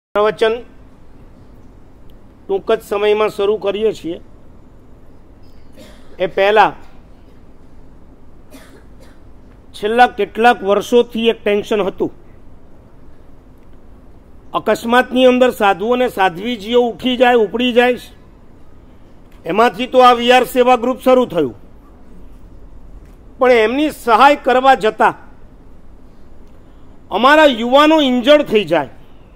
પ્રવચન ટૂંક જ સમયમાં શરૂ કરીએ છીએ એ પહેલા છેલ્લા કેટલાક વર્ષોથી એક ટેન્શન હતું. અકસ્માતની અંદર સાધુ અને સાધ્વીજીઓ ઉઠી જાય, ઉપડી જાય. એમાંથી તો આ વીઆર સેવા ગ્રુપ શરૂ થયું, પણ એમની સહાય કરવા જતા અમારા યુવાનો ઇન્જર્ડ થઈ જાય.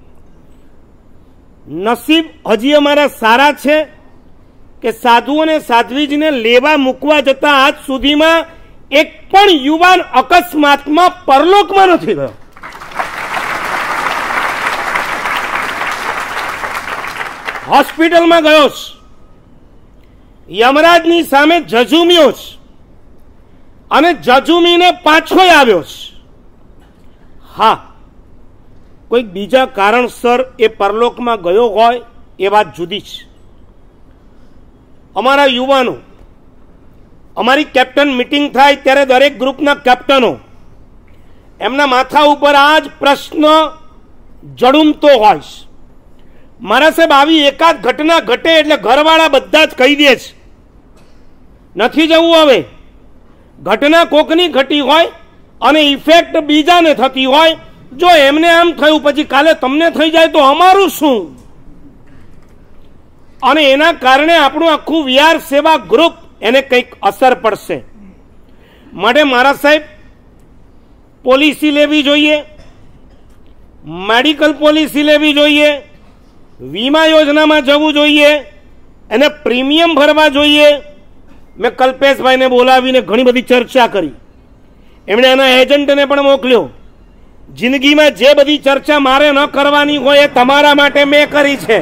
નસીબ હજી અમારા સારા છે કે સાધુ અને સાધ્વીજીને લેવા મૂકવા જતા આજ સુધીમાં એક પણ યુવાન અકસ્માતમાં પરલોકમાં નથી ગયો. હોસ્પિટલમાં ગયો છે, યમરાજની સામે જજુમ્યો છે અને જજુમીને પાછો આવ્યો છે. હા, કોઈક બીજા કારણસર એ પરલોકમાં ગયો હોય એ વાત જુદી છે. અમારા યુવાનો, અમારી કેપ્ટન મીટિંગ થાય ત્યારે દરેક ગ્રુપના કેપ્ટનો એમના માથા ઉપર આ જ પ્રશ્ન જડુમતો હોય છે. મારા સાહેબ, આવી એકાદ ઘટના ઘટે એટલે ઘરવાળા બધા જ કહી દે છે નથી જવું. હવે ઘટના કોકની ઘટી હોય અને ઇફેક્ટ બીજાને થતી હોય, જો એમને આમ થયું પછી કાલે તમને થઈ જાય તો અમારું શું? અને એના કારણે આપણું આખું વીઆર સેવા ગ્રુપ એને કંઈક અસર પડશે. માટે મારા સાહેબ, પોલિસી લેવી જોઈએ, મેડિકલ પોલિસી લેવી જોઈએ, વીમા યોજનામાં જવું જોઈએ, એને પ્રીમિયમ ભરવા જોઈએ. મેં કલ્પેશભાઈને બોલાવીને ઘણી બધી ચર્ચા કરી. એમણે એના એજન્ટને પણ મોકલ્યો. જિંદગીમાં જે બધી ચર્ચા મારે ન કરવાની હોય એ તમારા માટે મેં કરી છે.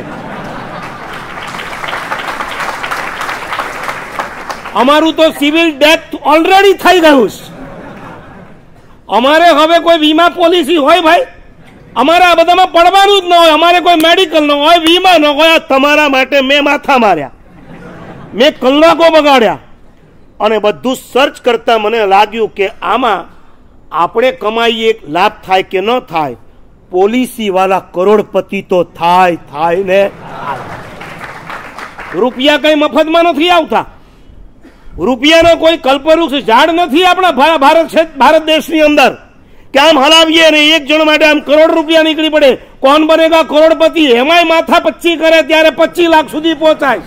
અમારું તો સિવિલ ડેથ ઓલરેડી થઈ ગયું છે. અમારે હવે કોઈ વીમા પોલિસી હોય ભાઈ? અમારે આ બધામાં પડવાનું જ ન હોય. અમારે કોઈ મેડિકલ ન હોય, વીમા ન હોય. તમારા માટે મેં માથા માર્યા, મેં કલાકો બગાડ્યા અને બધું સર્ચ કરતા મને લાગ્યું કે આમાં આપણે કમાઈએ લાભ થાય કે ન થાય. પોલિસી વાળા કરોડપતિ તો થાય ને. રૂપિયા કઈ મફતમાં નથી આવતા. રૂપિયાનો કોઈ કલ્પવૃક્ષ ઝાડ નથી આપણા ભારત દેશની અંદર કે આમ હલાવીએ ને એક જણ માટે આમ કરોડ રૂપિયા નીકળી પડે. કોણ બનેગા કરોડપતિ? એમાંય માથા 25 કરે ત્યારે 25 લાખ સુધી પહોંચાય.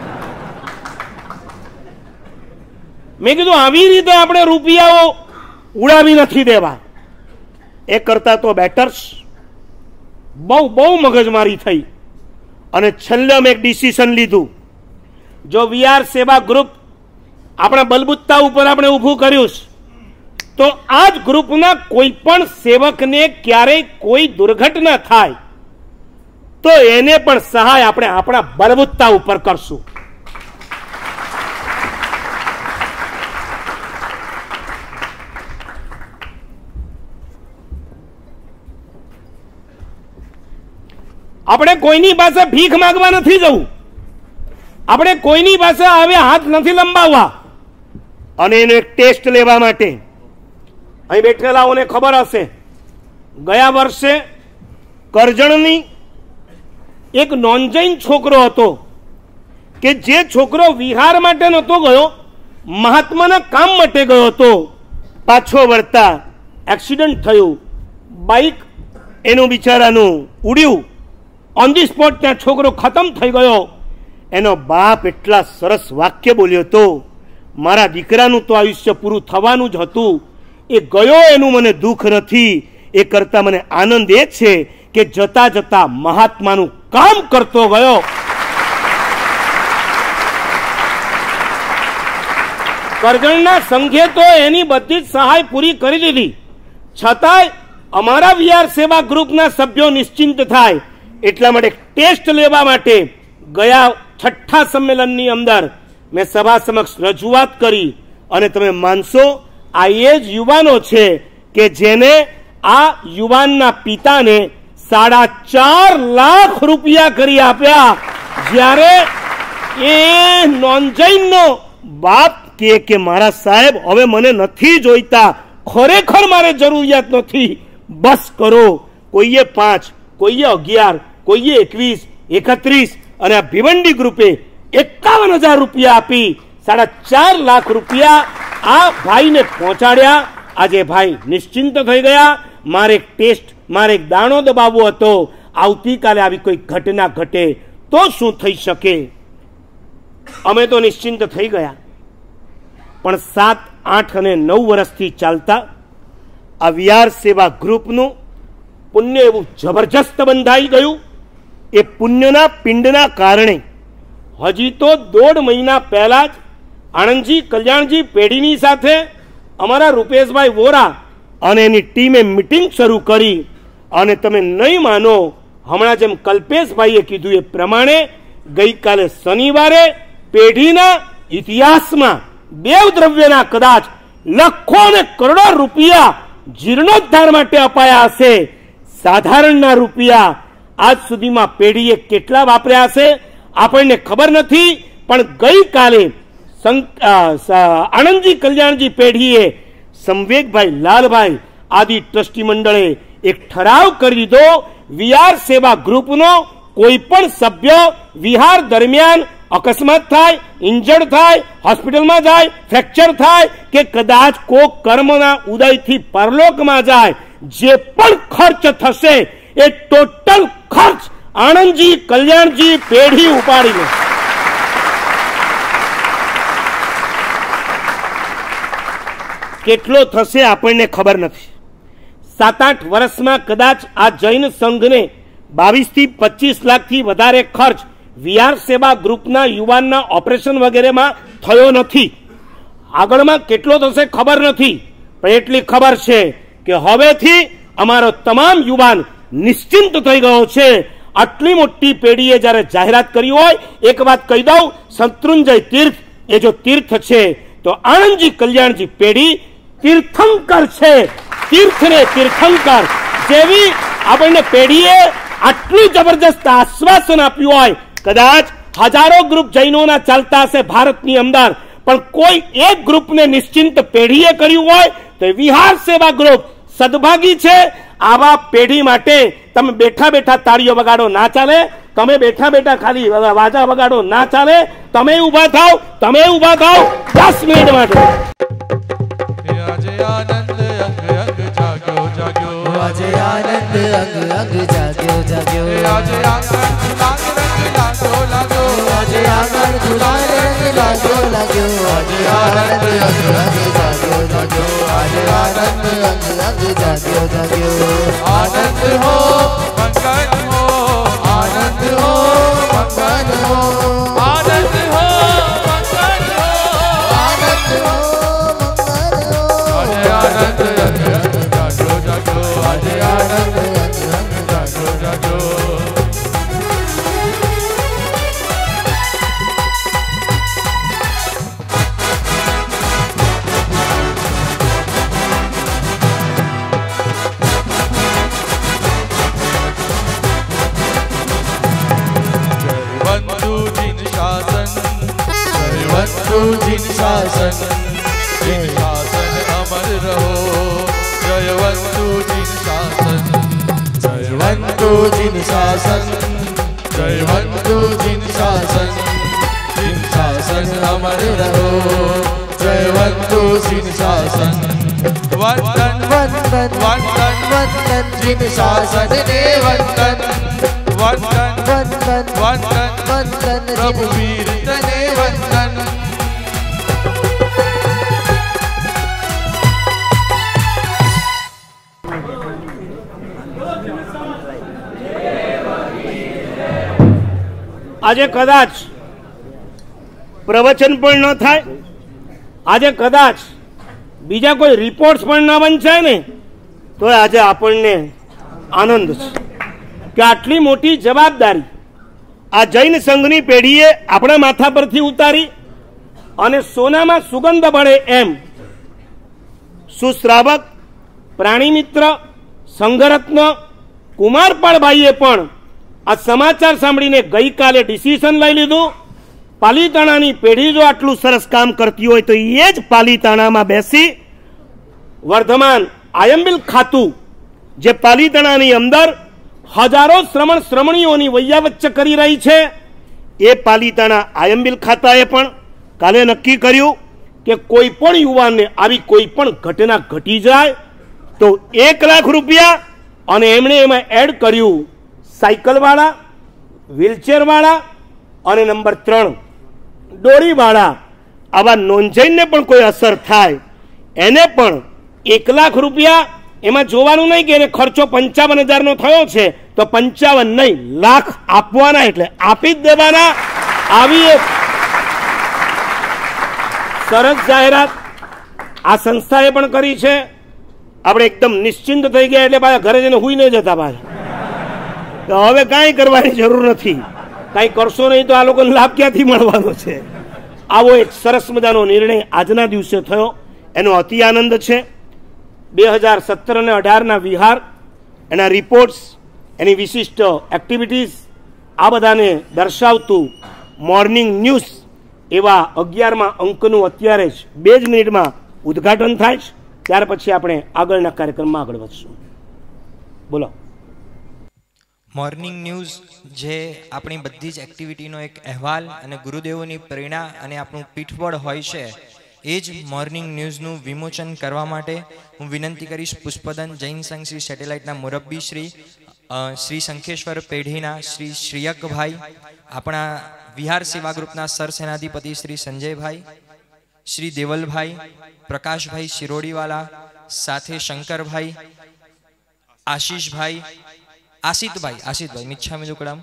મેં કીધું આવી રીતે આપણે રૂપિયાઓ ઉડાવી નથી દેવા. એ કરતા તો બેટર્સ. બહુ મગજમારી થઈ અને છેલ્લે મેં એક ડિસિઝન લીધું. જો વીઆર સેવા ગ્રુપ આપણા બલબુત્તા ઉપર આપણે ઊભું કર્યું તો આ જ ગ્રુપના કોઈ પણ સેવકને ક્યારેય કોઈ દુર્ઘટના થાય તો એને પણ સહાય આપણે આપણા બલબુત્તા ઉપર કરશું. આપણે કોઈની પાસે ભીખ માંગવા નથી જવું. આપણે કોઈની પાસે હવે હાથ નથી લંબાવવા. અને એનો એક ટેસ્ટ લેવા માટે અહીં બેઠેલાઓને ખબર હશે, ગયા વર્ષે કરજણની એક નોન-જૈન છોકરો હતો કે જે છોકરો વિહાર માટે નહોતો ગયો, મહાત્માના કામ માટે ગયો હતો. પાછો વળતા એક્સિડન્ટ થયું, બાઇક એનું બિચારાનું ઉડ્યું. ઓન ધી સ્પોટ ત્યાં છોકરો ખતમ થઈ ગયો. એનો બાપ એટલા સરસ વાક્ય બોલ્યો હતો, મારા દીકરાનું તો આયુષ્ય પૂરું થવાનું જ હતું. એ ગયો એનું મને દુઃખ નથી, એ કરતા મને આનંદ એ છે કે જતા જતા મહાત્માનું કામ કરતો ગયો. કરજણના સંઘે તો એની બધી જ સહાય પૂરી કરી દીધી. છતાંય અમારા વીઆર સેવા ગ્રુપના સભ્યો નિશ્ચિંત થાય એટલા માટે ટેસ્ટ લેવા માટે ગયા 6ઠ્ઠા સંમેલનની અંદર મેં સભા સમક્ષ રજૂઆત કરી. અને તમે માનશો, આ એ જ યુવાનો છે કે જેને આ યુવાનના પિતાને 4.5 લાખ રૂપિયા કરી આપ્યા. જ્યારે એ નોન-જૈનનો બાપ કે મારા સાહેબ હવે મને નથી જોઈતા, ખરેખર મારે જરૂરિયાત નથી, બસ કરો. કોઈએ 5, કોઈએ 11, કોઈએ 21, 31 અને આ ભિવંડી ગ્રુપે 51,000 રૂપિયા આપી 4.5 લાખ રૂપિયા આ ભાઈને પહોંચાડ્યા. આજે ભાઈ નિશ્ચિંત થઈ ગયા. મારે એક ટેસ્ટ, મારે એક દાણો દબાવવો હતો. આવતીકાલે આવી કોઈ ઘટના ઘટે તો શું થઈ શકે? અમે તો નિશ્ચિંત થઈ ગયા. પણ 7, 8 અને 9 વર્ષથી ચાલતા આ વિહાર સેવા ગ્રુપનું પુણ્ય એવું જબરજસ્ત બંધાઈ ગયું. એ પુણ્યના પિંડના કારણે હજી તો 1.5 મહિના પહેલા જ આણંદજી કલ્યાણજી પેઢીની સાથે અમારા રૂપેશભાઈ વોરા અને એની ટીમે મિટિંગ શરૂ કરી. અને તમે નહીં માનો, હમણાં જેમ કલ્પેશભાઈએ કીધું એ પ્રમાણે ગઈકાલે શનિવારે પેઢીના ઇતિહાસમાં દેવ દ્રવ્યના કદાચ લાખો અને કરોડો રૂપિયા જીર્ણોદ્ધાર માટે અપાયા હશે. સાધારણના રૂપિયા આજ સુધીમાં પેઢીએ કેટલા વાપર્યા હશે આપણને ખબર નથી. પણ ગઈકાલે આણંદજી કલ્યાણજી પેઢીએ સંવેકભાઈ લાલભાઈ આદિ ટ્રસ્ટી મંડળે એક ઠરાવ કરી દીધો. વિહાર સેવા ગ્રુપનો કોઈ પણ સભ્ય વિહાર દરમિયાન અકસ્માત થાય, ઇન્જર્ડ થાય, હોસ્પિટલમાં જાય, ફ્રેક્ચર થાય કે કદાચ કોક કર્મના ઉદયથી પરલોકમાં જાય, જે પણ ખર્ચ થશે એ ટોટલ ખર્ચ આણંદજી કલ્યાણજી પેઢી ઉપાડીને કેટલો થશે આપણને ખબર નથી. 7-8 વર્ષમાં કદાચ આ જૈન સંઘને 22 થી 25 લાખથી વધારે ખર્ચ વિહાર સેવા ગ્રુપના યુવાનના ઓપરેશન વગેરેમાં થયો નથી. આગળમાં કેટલો થશે ખબર નથી, પણ એટલી ખબર છે કે હવેથી અમારો તમામ યુવાન નિશ્ચિંત થઈ ગયો છે. આટલી મોટી પેઢીએ જ્યારે જાહેરાત કરી હોય, એક વાત કહી દઉં, શત્રુંજય તીર્થ એ જો તીર્થ છે તો આણંદજી કલ્યાણજી પેઢી તીર્થંકર છે. તીર્થને તીર્થંકર જેવી આપણને પેઢીએ આટલું જબરજસ્ત આશ્વાસન આપ્યું હોય. કદાચ હજારો ગ્રુપ જૈનોના ચાલતા હશે ભારતની અંદર, પણ કોઈ એક ગ્રુપને નિશ્ચિંત પેઢીએ કર્યું હોય તો વિહાર સેવા ગ્રુપ સદભાગી છે. આવા પેઢી માટે તમે બેઠા બેઠા તાળીઓ વગાડો ના ચાલે, તમે બેઠા બેઠા ખાલી વાજા વગાડો ના ચાલે. તમે ઊભા થાવ, 10 મિનિટ માટે. આજે આનંદ અંગ અંગ જાગ્યો જાગ્યો, આજે આનંદ અંગ અંગ જાગ્યો જાગ્યો, આજે આંગણ લાગ રંગ લાગ્યો લાગ્યો, આજે આંગણ ગુલાલ રંગ લાગ્યો લાગ્યો, આજે આનંદ અંગ અંગ જાગ્યો જાગ્યો, આજે આનંદ અંગ અંગ જાગ્યો જાગ્યો. આનંદ હો મંગલ હો, આનંદ હો મંગલ હો, આનંદ હો મંગલ હો, આનંદ હો આજે આનંદ અંગ અંગ જાગ્યો જાગ્યો, આજે આનંદ અંગ અંગ જાગ્યો જાગ્યો. जिन शासन, जिन शासन अमर रहो, जयवंतु जिन शासन, जयवंतु जिन शासन, जयवंतु जिन शासन, जिन शासन अमर रहो, जयवंतु जिन शासन. वंदन वंदन वंदन वंदन जिन शासन ने वंदन वंदन वंदन वंदन वंदन प्रभु वीर तने वंदन. આજે કદાચ પ્રવચન પણ ન થાય, આજે કદાચ બીજા કોઈ રિપોર્ટ્સ પણ ન વંચાય ને, તો આજે આપણને આનંદ છે કે આટલી મોટી જવાબદારી આ જૈન સંઘની પેઢીએ આપણા માથા પરથી ઉતારી અને સોનામાં સુગંધ બળે એમ સુશ્રાવક, પ્રાણી મિત્ર, સંઘરત્ન કુમારપાળભાઈએ પણ આ સમાચાર સાંભળીને ગઈકાલે ડિસિઝન લઈ લીધું. પાલીતાણાની પેઢી જો આટલું સરસ કામ કરતી હોય તો એ જ પાલીતાણામાં બેસી વર્ધમાન આયંબિલ ખાતું જે પાલીતાણાની અંદર હજારો શ્રમણ શ્રમણીઓની વૈયાવચ્ચ કરી રહી છે. એ પાલિતાણા આયંબિલ ખાતાએ પણ કાલે નક્કી કર્યું કે કોઈ પણ યુવાનને આવી કોઈ પણ ઘટના ઘટી જાય તો 1 લાખ રૂપિયા, અને એમણે એમાં એડ કર્યું સાયકલવાળા, વ્હીલચેરવાળા અને નંબર 3 ડોરીવાળા, આવા નોંધઈને પણ કોઈ અસર થાય એને પણ 1 લાખ રૂપિયા. એમાં જોવાનું નહીં કે એને ખર્ચો 55,000નો થયો છે તો 55 નહીં, લાખ આપવાના, એટલે આપી જ દેવાના. આવી એક સરસ જાહેરાત આ સંસ્થાએ પણ કરી છે. આપણે એકદમ નિશ્ચિંત થઈ ગયા એટલે પાછા ઘરે જઈને હુઈ નહીં જતા પાછા. તો હવે કાંઈ કરવાની જરૂર નથી. કાંઈ કરશો નહીં તો આ લોકોને લાભ ક્યાંથી મળવાનો છે? આવો એક સરસ મજાનો નિર્ણય આજના દિવસે થયો, એનો અતિ આનંદ છે. 2017 અને 18ના વિહાર, એના રિપોર્ટ્સ, એની વિશિષ્ટ એક્ટિવિટીઝ, આ બધાને દર્શાવતું મોર્નિંગ ન્યૂઝ એવા 11મા અંકનું અત્યારે જ 2 જ મિનિટમાં ઉદ્ઘાટન થાય છે. ત્યાર પછી આપણે આગળના કાર્યક્રમમાં આગળ વધશું. બોલો. મોર્નિંગ ન્યૂઝ જે આપણી બધી જ એક્ટિવિટીનો એક અહેવાલ અને ગુરુદેવોની પ્રેરણા અને આપણું પીઠબળ હોય છે, એ જ મોર્નિંગ ન્યૂઝનું વિમોચન કરવા માટે હું વિનંતી કરીશ પુષ્પદન જૈન સંઘ શ્રી સેટેલાઇટના મુરબ્બી શ્રી શંખેશ્વર પેઢીના શ્રી શ્રીયકભાઈ, આપણા વિહાર સેવા ગ્રુપના સરસેનાધિપતિ શ્રી સંજયભાઈ, શ્રી દેવલભાઈ, પ્રકાશભાઈ શિરોડીવાલા, સાથે શંકરભાઈ, આશિતભાઈ મિચ્છામી દુકડમ,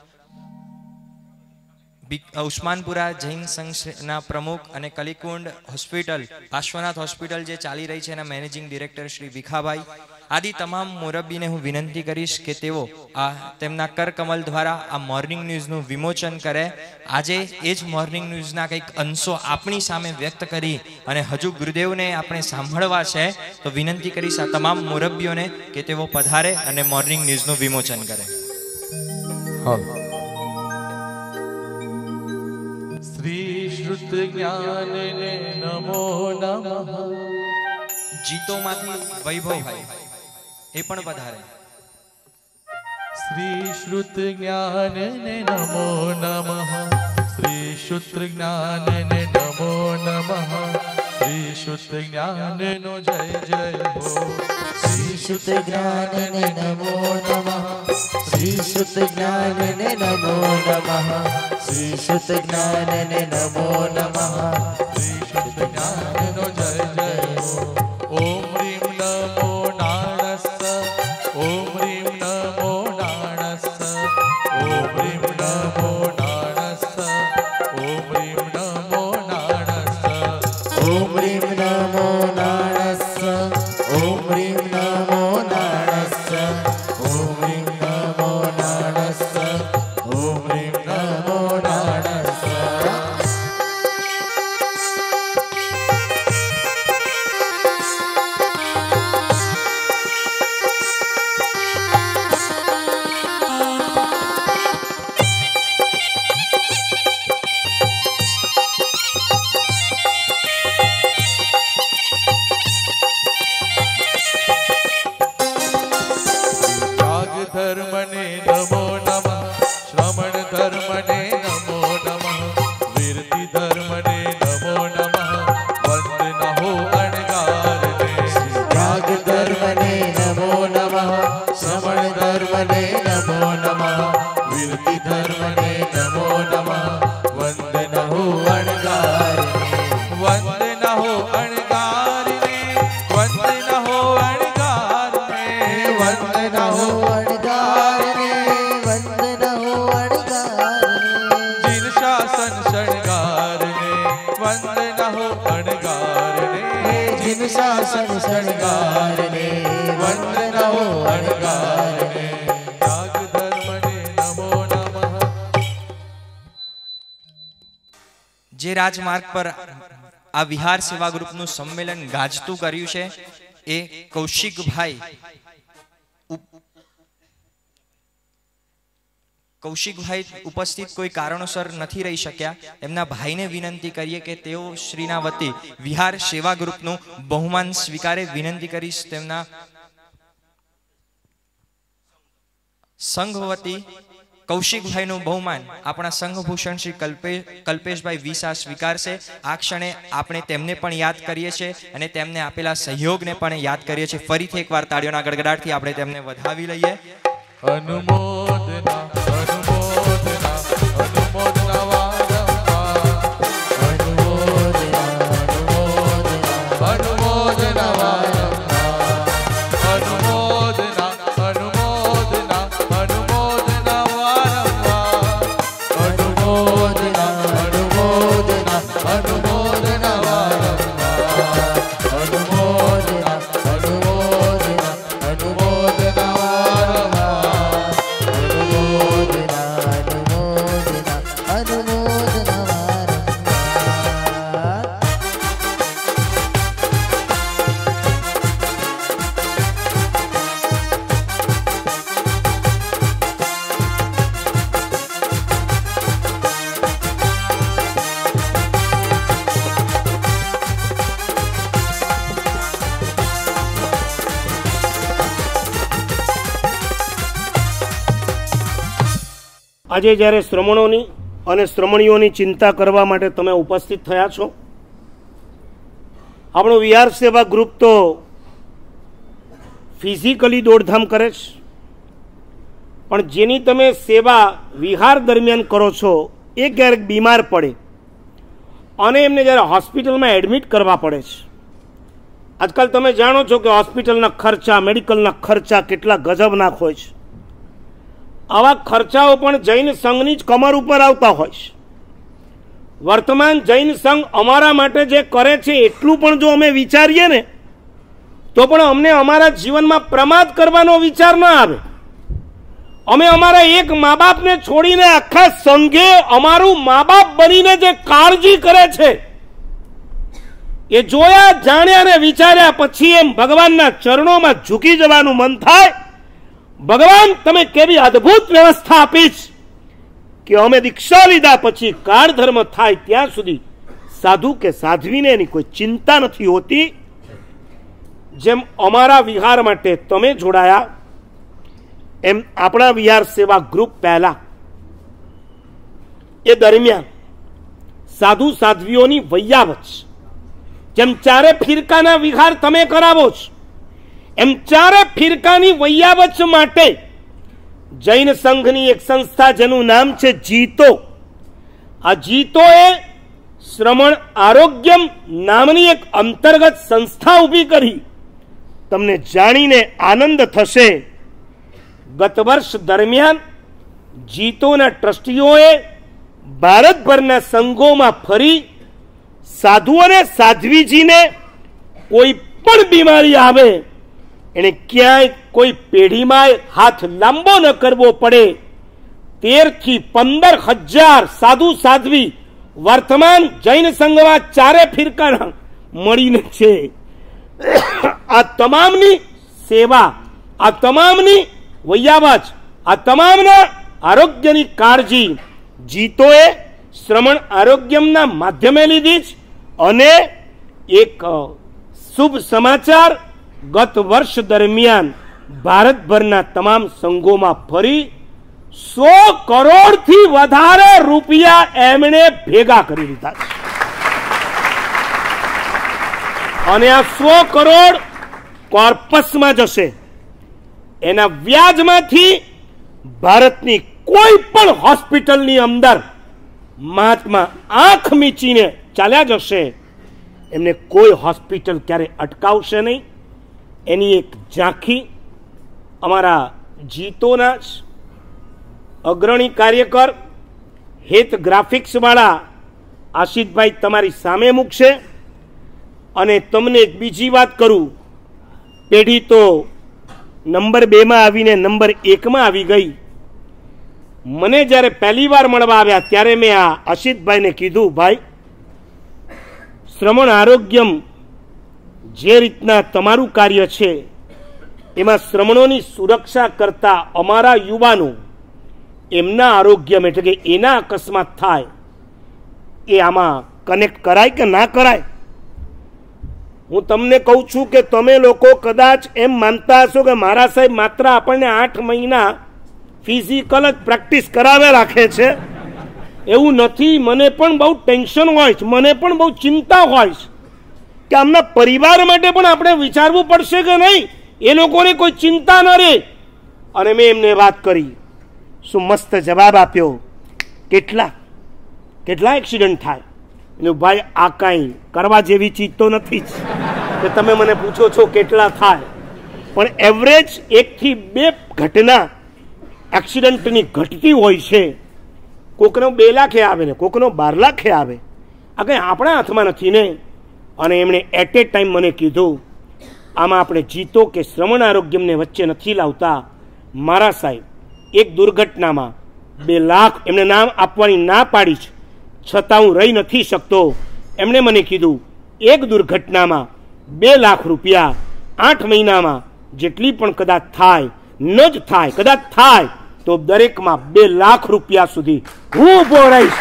ઉસ્માનપુરા જૈન સંઘના પ્રમુખ અને કલિકુંડ હોસ્પિટલ, પાર્શ્વનાથ હોસ્પિટલ જે ચાલી રહી છે એના મેનેજિંગ ડિરેક્ટર શ્રી ભીખાભાઈ, આદિ તમામ મુરબ્બીને હું વિનંતી કરીશ કે તેઓ તેમના કરકમલ દ્વારા આ મોર્નિંગ ન્યૂઝનું વિમોચન કરે. આજે એ જ મોર્નિંગ ન્યૂઝના કંઈક અંશો આપણી સામે વ્યક્ત કરી અને હજુ ગુરુદેવને આપણે સાંભળવા છે, તો વિનંતી કરીશ આ તમામ મુરબ્બીઓને કે તેઓ પધારે અને મોર્નિંગ ન્યૂઝનું વિમોચન કરે. શ્રી શ્રુત જ્ઞાનને નમો નમઃ. જીતોમાંથી વૈભવભાઈ એ પણ પધારે. શ્રી શ્રુત જ્ઞાનને નમો નમઃ. શ્રી શ્રુત જ્ઞાનને નમો નમઃ. શ્રી શ્રુત જ્ઞાનનો જય જય હો. શ્રી શુદ્ધ જ્ઞાનને નમો નમઃ. શ્રી શુદ્ધ જ્ઞાનને નમો નમઃ. શ્રી શુદ્ધ જ્ઞાનને નમો નમઃ. શ્રી શુદ્ધ જ્ઞાનનો જય જય હો. ઓમ રીમ નમો નાણસ્સ. ઓમ રીમ નમો નાણસ્સ. ઓમ રીમ નમો નાણસ્સ. ઓમ રીમ નમો નાણસ્સ. ઓમ રીમ નમો નાણસ્સ. ઓમ રીમ નમો નાણસ્સ. ઓમ રીમ નમો નાણસ્સ. ઓમ રીમ નમો નાણસ્સ. ત્યાગ ધર્મને નમો નમઃ. શ્રમણ ધર્મને નમો નમઃ. વીરતિ ધર્મને નમો નમઃ. વંદન હો અણગારને. ત્યાગ ધર્મને નમો નમઃ. શ્રમણ ધર્મને નમો નમઃ. વીરતિ ધર્મને નમો નમઃ. વંદન હો અણગારને. વંદન હો અણગારને. વંદન હો અણગારને. વંદન હો અણગારને. વંદન હો અણગારને. જીન શાસન શણગારને. વંદન હો અણગારને. જીન શાસન શણગારને. વંદન હો અણગારને. ત્યાગ ધર્મને નમો નમઃ. જે રાજમાર્ગ પર આ વિહાર સેવા ગ્રુપનું સંમેલન ગાજતું કર્યું છે એ કૌશિકભાઈ ઉપસ્થિત કોઈ કારણોસર નથી રહી શક્યા. એમના ભાઈને વિનંતી કરીએ કે તેઓ શ્રીના વતી વિહાર સેવા ગ્રુપનું બહુમાન સ્વીકારે. વિનંતી કરીશ તેમના સંઘ વતી કૌશિકભાઈનું બહુમાન આપણા સંઘભૂષણ શ્રી કલ્પેશભાઈ વિસા સ્વીકારશે. આ ક્ષણે આપણે તેમને પણ યાદ કરીએ છીએ અને તેમને આપેલા સહયોગને પણ યાદ કરીએ છીએ. ફરીથી એકવાર તાળીઓના ગડગડાટથી આપણે તેમને વધાવી લઈએ. અનુમોદના અનુમોદના અનુમોદના વારંવાર અનુમોદના અનુમોદના અનુમોદના વારંવાર અનુમોદના અનુમોદના અનુમોદના વારંવાર અનુમોદના અનુમોદના અનુમોદના વારંવાર અનુમોદના અનુમોદના અનુમોદના વારંવાર અનુમોદના વારંવાર. આજે જ્યારે શ્રમણોની અને શ્રમણીઓની ચિંતા કરવા માટે તમે ઉપસ્થિત થયા છો, આપણું વિહાર સેવા ગ્રુપ તો ફિઝિકલી દોડધામ કરે છે, પણ જેની તમે સેવા વિહાર દરમિયાન કરો છો એ ક્યારેક બીમાર પડે અને એમને જ્યારે હોસ્પિટલમાં એડમિટ કરવા પડે છે. આજકાલ તમે જાણો છો કે હોસ્પિટલના ખર્ચા, મેડિકલના ખર્ચા કેટલા ગજબના હોય છે. આવા ખર્ચાઓ પણ જૈન સંઘની જ કમર ઉપર આવતા હોય છે. વર્તમાન જૈન સંઘ અમારા માટે જે કરે છે એટલું પણ જો અમે વિચારીએ ને તો પણ અમને અમારા જીવનમાં પ્રમાદ કરવાનો વિચાર ન આવે. અમે અમારા એક મા બાપને છોડીને આખા સંઘે અમારું મા બાપ બનીને જે કાળજી કરે છે એ જોયા, જાણ્યા ને વિચાર્યા પછી એમ ભગવાનના ચરણોમાં ઝૂકી જવાનું મન થાય. ભગવાન તમે કેવી અદ્ભુત વ્યવસ્થા આપીશ કે અમે દીક્ષા લીધા પછી કાળ ધર્મ થાય ત્યાં સુધી સાધુ કે સાધ્વીને એની કોઈ ચિંતા નથી હોતી. જેમ અમારા વિહાર માટે તમે જોડાયા એમ આપણા વિહાર સેવા ગ્રુપ પહેલા એ દરમિયાન સાધુ સાધ્વીઓની વૈયાવચ જેમ ચારે ફિરકાના વિહાર તમે કરાવો છો એમ ચારે ફિરકાની વૈયાવચ માટે જૈન સંઘની એક સંસ્થા જેનું નામ છે જીતો, આ જીતોએ શ્રમણ આરોગ્યમ નામની એક અંતર્ગત સંસ્થા ઊભી કરી. તમને જાણીને આનંદ થશે. ગત વર્ષ દરમિયાન જીતોના ટ્રસ્ટીઓએ ભારતભરના સંઘોમાં ફરી સાધુ અને સાધ્વીજીને કોઈ પણ બીમારી આવે એને ક્યાંય કોઈ પેઢીમાં હાથ લાંબો ન કરવો પડે. 13 થી 15,000 સાધુ સાધ્વી વર્તમાન જૈન સંઘમાં ચારે ફિરકાના મળીને છે. આ તમામની સેવા, આ તમામની વૈયાવચ, આ તમામના આરોગ્યની કાળજી જીતોએ શ્રમણ આરોગ્યમના માધ્યમે લીધી છે. અને એક શુભ સમાચાર, ગત વર્ષ દરમિયાન ભારતભરના તમામ સંઘોમાં ફરી 100 કરોડથી વધારે રૂપિયા એમણે ભેગા કરી લીધા છે. અને આ 100 કરોડ કોર્પસમાં જશે. એના વ્યાજમાંથી ભારતની કોઈ પણ હોસ્પિટલની અંદર મહાત્મા આંખ મીચીને ચાલ્યા જશે. એમને કોઈ હોસ્પિટલ ક્યારે અટકાવશે નહીં. એની એક ઝાંખી અમારા જીતોના જ અગ્રણી કાર્યકર હેત ગ્રાફિક્સવાળા આશિષભાઈ તમારી સામે મૂકશે. અને તમને એક બીજી વાત કરું, પેઢી તો નંબર 2માં આવીને નંબર 1માં આવી ગઈ. મને જ્યારે પહેલી વાર મળવા આવ્યા ત્યારે મેં આ આશિષભાઈને કીધું, ભાઈ શ્રમણ આરોગ્યમ જે રીતના તમારું કાર્ય છે એમાં શ્રમણોની સુરક્ષા કરતા અમારા યુવાનો એમના આરોગ્યમ એટલે કે એના અકસ્માત થાય એ આમાં કનેક્ટ કરાય કે ના કરાય? હું તમને કહું છું કે તમે લોકો કદાચ એમ માનતા હશો કે મારા સાહેબ માત્ર આપણને 8 મહિના ફિઝિકલ જ પ્રેક્ટિસ કરાવે રાખે છે એવું નથી. મને પણ બહુ ટેન્શન હોય છે, મને પણ બહુ ચિંતા હોય છે કે આમના પરિવાર માટે પણ આપણે વિચારવું પડશે કે નહીં, એ લોકોને કોઈ ચિંતા ન રહે. અને મેં એમને વાત કરી, શું મસ્ત જવાબ આપ્યો, કેટલા એક્સિડન્ટ થાય. ભાઈ આ કાંઈ કરવા જેવી ચીજ તો નથી જ કે તમે મને પૂછો છો કેટલા થાય, પણ એવરેજ 1 થી 2 ઘટના એક્સિડન્ટની ઘટતી હોય છે. કોકનો 2 લાખે આવે ને કોકનો 12 લાખે આવે. આ કંઈ આપણા હાથમાં નથી ને. અને એમણે એટ એ ટાઈમ મને કીધું, આમાં આપણે જીતો કે શ્રવણ આરોગ્યમને વચ્ચે નથી લાવતા. મારા સાહેબ, એક દુર્ઘટનામાં 2 લાખ, એમને નામ આપવાની ના પાડી છે છતાં હું રહી નથી શકતો. એમણે મને કીધું, એક દુર્ઘટનામાં 2 લાખ રૂપિયા 8 મહિનામાં જેટલી પણ કદાચ થાય ન જ થાય, કદાચ થાય તો દરેકમાં 2 લાખ રૂપિયા સુધી હું ઊભો રહીશ.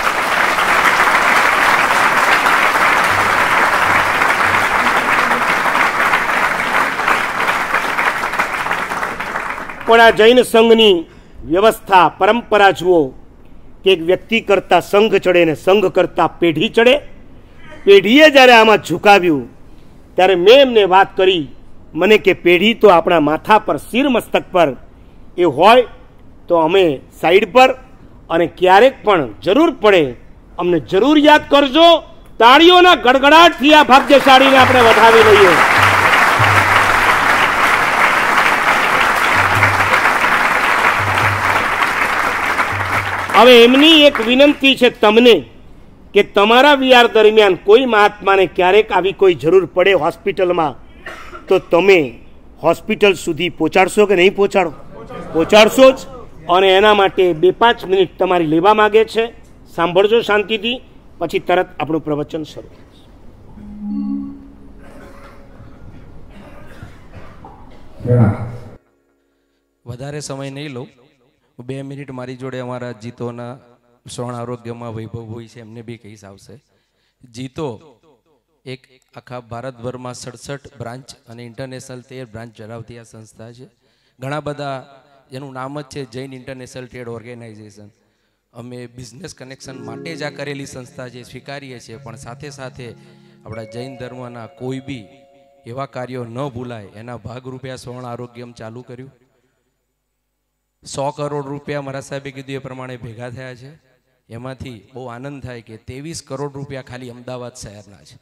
પણ આ જૈન સંઘની વ્યવસ્થા, પરંપરા જુઓ કે એક વ્યક્તિ કરતા સંઘ ચડે ને સંઘ કરતા પેઢી ચડે. પેઢીએ જ્યારે આમાં ઝુકાવ્યું ત્યારે મેં એમને વાત કરી, મને કે પેઢી તો આપણા માથા પર, શિર મસ્તક પર એ હોય તો અમે સાઈડ પર, અને ક્યારેક પણ જરૂર પડે અમને જરૂર યાદ કરજો. તાળીઓના ગડગડાટથી આ ભાગ્યશાળીને આપણે વધાવી લઈએ. હવે એમની એક વિનંતી છે તમને કે તમારા વિહાર દરમિયાન કોઈ મહાત્માને ક્યારેક આવી કોઈ જરૂર પડે હોસ્પિટલમાં, તો તમે હોસ્પિટલ સુધી પહોંચાડશો કે નહીં પહોંચાડો? પહોંચાડશો જ. અને એના માટે 2-5 મિનિટ તમારી લેવા માગે છે. સાંભળજો શાંતિથી, પછી તરત આપણું પ્રવચન શરૂ. વધારે સમય નહીં લઉં, 2 મિનિટ મારી જોડે અમારા જીતોના શ્રવણ આરોગ્યમાં વૈભવ હોય છે, એમને બી કહીશ આવશે. જીતો એક આખા ભારતભરમાં 67 બ્રાન્ચ અને ઇન્ટરનેશનલ 13 બ્રાન્ચ ધરાવતી આ સંસ્થા છે. ઘણા બધા, એનું નામ જ છે જૈન ઇન્ટરનેશનલ ટ્રેડ ઓર્ગેનાઇઝેશન. અમે બિઝનેસ કનેક્શન માટે જ આ કરેલી સંસ્થા છે, સ્વીકારીએ છીએ, પણ સાથે સાથે આપણા જૈન ધર્મના કોઈ બી એવા કાર્યો ન ભૂલાય એના ભાગરૂપે આ શ્રવણ આરોગ્યમ ચાલુ કર્યું. 100 કરોડ રૂપિયા મારા સાહેબે કીધું એ પ્રમાણે ભેગા થયા છે. એમાંથી બહુ આનંદ થાય કે 23 કરોડ રૂપિયા ખાલી અમદાવાદ શહેરના છે.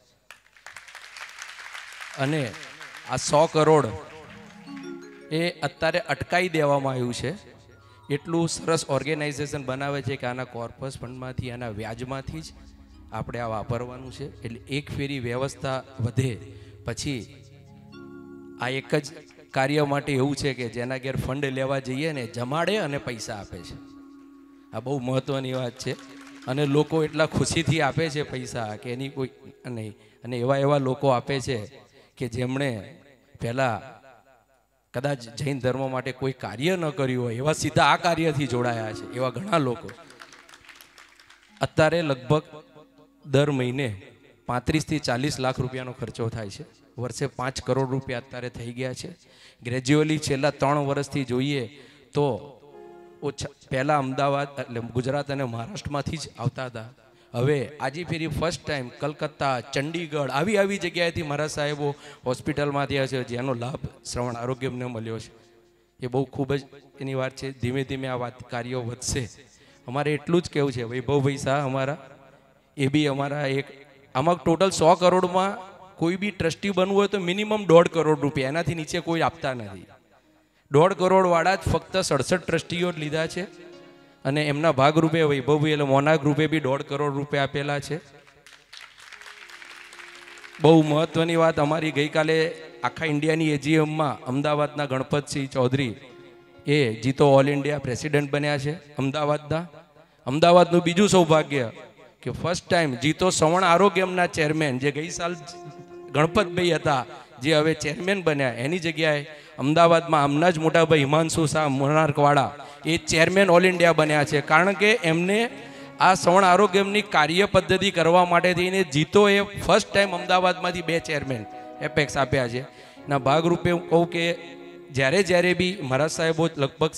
અને આ 100 કરોડ એ અત્યારે અટકાઈ દેવામાં આવ્યું છે. એટલું સરસ ઓર્ગેનાઇઝેશન બનાવે છે કે આના કોર્પસ ફંડમાંથી, આના વ્યાજમાંથી જ આપણે આ વાપરવાનું છે. એટલે એક ફેરી વ્યવસ્થા વધે પછી આ એક જ કાર્ય માટે એવું છે કે જેના ઘેર ફંડ લેવા જઈએ ને જમાડે અને પૈસા આપે છે. આ બહુ મહત્વની વાત છે. અને લોકો એટલા ખુશીથી આપે છે પૈસા કે એની કોઈ નહીં. અને એવા લોકો આપે છે કે જેમણે પહેલાં કદાચ જૈન ધર્મ માટે કોઈ કાર્ય ન કર્યું હોય, એવા સીધા આ કાર્યથી જોડાયા છે. એવા ઘણા લોકો અત્યારે લગભગ દર મહિને 35 થી 40 લાખ રૂપિયાનો ખર્ચો થાય છે. વર્ષે 5 કરોડ રૂપિયા અત્યારે થઈ ગયા છે. ગ્રેજ્યુઅલી છેલ્લા 3 વર્ષથી જોઈએ તો પહેલાં અમદાવાદ એટલે ગુજરાત અને મહારાષ્ટ્રમાંથી જ આવતા હતા. હવે આજે ફેરી ફર્સ્ટ ટાઈમ કલકત્તા, ચંડીગઢ આવી જગ્યાએથી મારા સાહેબો હોસ્પિટલમાં થયા છે, જેનો લાભ શ્રવણ આરોગ્યમને મળ્યો છે. એ બહુ ખૂબ જ એની વાત છે. ધીમે ધીમે આ વાત કાર્યો વધશે. અમારે એટલું જ કહેવું છે, વૈભવભાઈ શાહ અમારા, એ બી અમારા એક, આમાં ટોટલ 100 કરોડમાં કોઈ બી ટ્રસ્ટી બનવું હોય તો મિનિમમ 1.5 કરોડ રૂપિયા, એનાથી નીચે કોઈ આપતા નથી. 1.5 કરોડ વાળા જ ફક્ત 67 ટ્રસ્ટીઓ જ લીધા છે. અને એમના ભાગરૂપે વૈભવભાઈ એટલે મોના ગ્રુપે બી 1.5 કરોડ રૂપિયા આપેલા છે. બહુ મહત્વની વાત, અમારી ગઈકાલે આખા ઇન્ડિયાની એજીએમમાં અમદાવાદના ગણપતસિંહ ચૌધરી એ જીતો ઓલ ઇન્ડિયા પ્રેસિડેન્ટ બન્યા છે અમદાવાદના. અમદાવાદનું બીજું સૌભાગ્ય કે ફર્સ્ટ ટાઈમ જીતો શ્રવણ આરોગ્યમના ચેરમેન, જે ગઈ સાલ ગણપતભાઈ હતા, જે હવે ચેરમેન બન્યા, એની જગ્યાએ અમદાવાદમાં આમના જ મોટા ભાઈ હિમાંશુ શાહ મોનાર્કવાળા એ ચેરમેન ઓલ ઇન્ડિયા બન્યા છે. કારણ કે એમને આ શ્રવણ આરોગ્યમની કાર્ય પદ્ધતિ કરવા માટે થઈને જીતોએ ફર્સ્ટ ટાઈમ અમદાવાદમાંથી 2 ચેરમેન એપેક્સ આપ્યા છે. એના ભાગરૂપે હું કહું કે જ્યારે બી મહારાજ સાહેબો લગભગ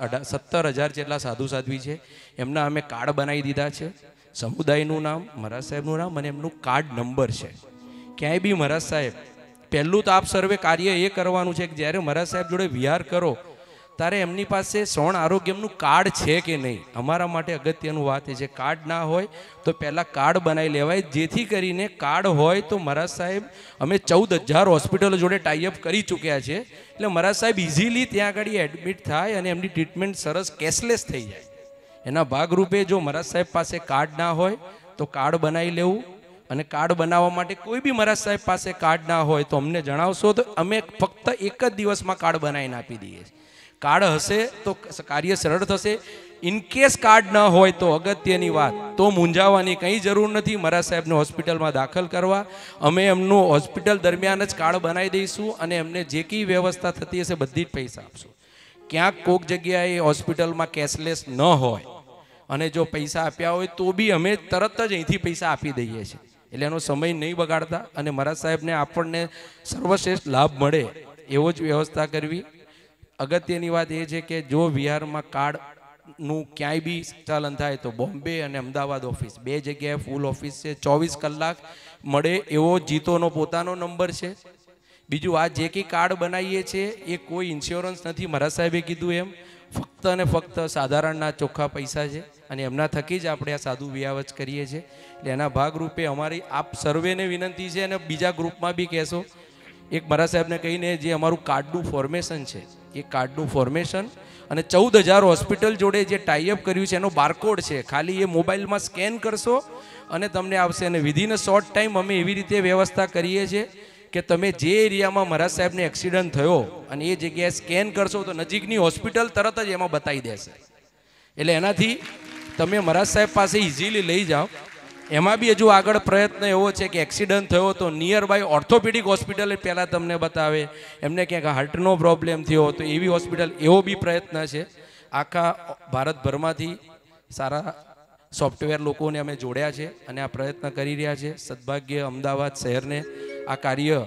17,000 જેટલા સાધુ સાધ્વી છે, એમના અમે કાર્ડ બનાવી દીધા છે. સમુદાયનું નામ, મહારાજ સાહેબનું નામ અને એમનું કાર્ડ નંબર છે. ક્યાંય બી મહારાજ સાહેબ, પહેલું તો આપ સર્વે કાર્ય એ કરવાનું છે કે જ્યારે મહારાજ સાહેબ જોડે વિહાર કરો ત્યારે એમની પાસે શ્રવણ આરોગ્યમનું કાર્ડ છે કે નહીં. અમારા માટે અગત્યનું વાત એ છે, કાર્ડ ના હોય તો પહેલાં કાર્ડ બનાવી લેવાય, જેથી કરીને કાર્ડ હોય તો મહારાજ સાહેબ, અમે 14,000 હોસ્પિટલો જોડે ટાઈઅપ કરી ચૂક્યા છે, એટલે મહારાજ સાહેબ ઇઝીલી ત્યાં આગળ એડમિટ થાય અને એમની ટ્રીટમેન્ટ સરસ કેશલેસ થઈ જાય. એના ભાગરૂપે જો મહારાજ સાહેબ પાસે કાર્ડ ના હોય તો કાર્ડ બનાવી લેવું. અને કાર્ડ બનાવવા માટે કોઈ બી મહારાજ સાહેબ પાસે કાર્ડ ના હોય તો અમને જણાવશો તો અમે ફક્ત એક જ દિવસમાં કાર્ડ બનાવીને આપી દઈએ. કાર્ડ હશે તો કાર્ય સરળ થશે. ઇનકેસ કાર્ડ ન હોય તો અગત્યની વાત, તો મૂંઝાવાની કંઈ જરૂર નથી. મહારાજ સાહેબને હોસ્પિટલમાં દાખલ કરવા, અમે એમનું હોસ્પિટલ દરમિયાન જ કાર્ડ બનાવી દઈશું અને એમને જે કંઈ વ્યવસ્થા થતી હશે બધી જ પૈસા આપશું. ક્યાંક કોઈક જગ્યાએ હોસ્પિટલમાં કેશલેસ ન હોય અને જો પૈસા આપ્યા હોય તો બી અમે તરત જ અહીંથી પૈસા આપી દઈએ છીએ. એટલે એનો સમય નહીં બગાડતા અને મહારાજ સાહેબને આપણને સર્વશ્રેષ્ઠ લાભ મળે એવો જ વ્યવસ્થા કરવી. અગત્યની વાત એ છે કે જો વિહારમાં કાર્ડનું ક્યાંય બી સંચાલન થાય તો બોમ્બે અને અમદાવાદ ઓફિસ, 2 જગ્યાએ ફૂલ ઓફિસ છે. 24 કલાક મળે એવો જીતોનો પોતાનો નંબર છે. બીજું, આ જે કંઈ કાર્ડ બનાવીએ છીએ એ કોઈ ઇન્સ્યોરન્સ નથી. મહારાજ સાહેબે કીધું એમ ફક્ત અને ફક્ત સાધારણના ચોખ્ખા પૈસા છે અને એમના થકી જ આપણે આ સાધુ વિહાવચ કરીએ છીએ. એટલે એના ભાગરૂપે અમારી આપ સર્વેને વિનંતી છે અને બીજા ગ્રુપમાં બી કહેશો, એક મહારાજ સાહેબને કહીને જે અમારું કાર્ડનું ફોર્મેશન છે એ કાર્ડનું ફોર્મેશન અને 14,000 હોસ્પિટલ જોડે જે ટાઈઅપ કર્યું છે એનો બારકોડ છે, ખાલી એ મોબાઈલમાં સ્કેન કરશો અને તમને આવશે. અને વિધિન અ શોર્ટ ટાઈમ અમે એવી રીતે વ્યવસ્થા કરીએ છીએ કે તમે જે એરિયામાં મહારાજ સાહેબને એક્સિડન્ટ થયો અને એ જગ્યાએ સ્કેન કરશો તો નજીકની હોસ્પિટલ તરત જ એમાં બતાવી દેશે. એટલે એનાથી તમે મહારાજ સાહેબ પાસે ઇઝીલી લઈ જાઓ. એમાં બી હજુ આગળ પ્રયત્ન એવો છે કે એક્સિડન્ટ થયો તો નિયર બાય ઓર્થોપેડિક હોસ્પિટલ પહેલાં તમને બતાવે. એમને ક્યાંક હાર્ટનો પ્રોબ્લેમ થયો તો એવી હોસ્પિટલ, એવો બી પ્રયત્ન છે. આખા ભારતભરમાંથી સારા સોફ્ટવેર લોકોને અમે જોડ્યા છે અને આ પ્રયત્ન કરી રહ્યા છે. સદભાગ્ય અમદાવાદ શહેરને આ કાર્ય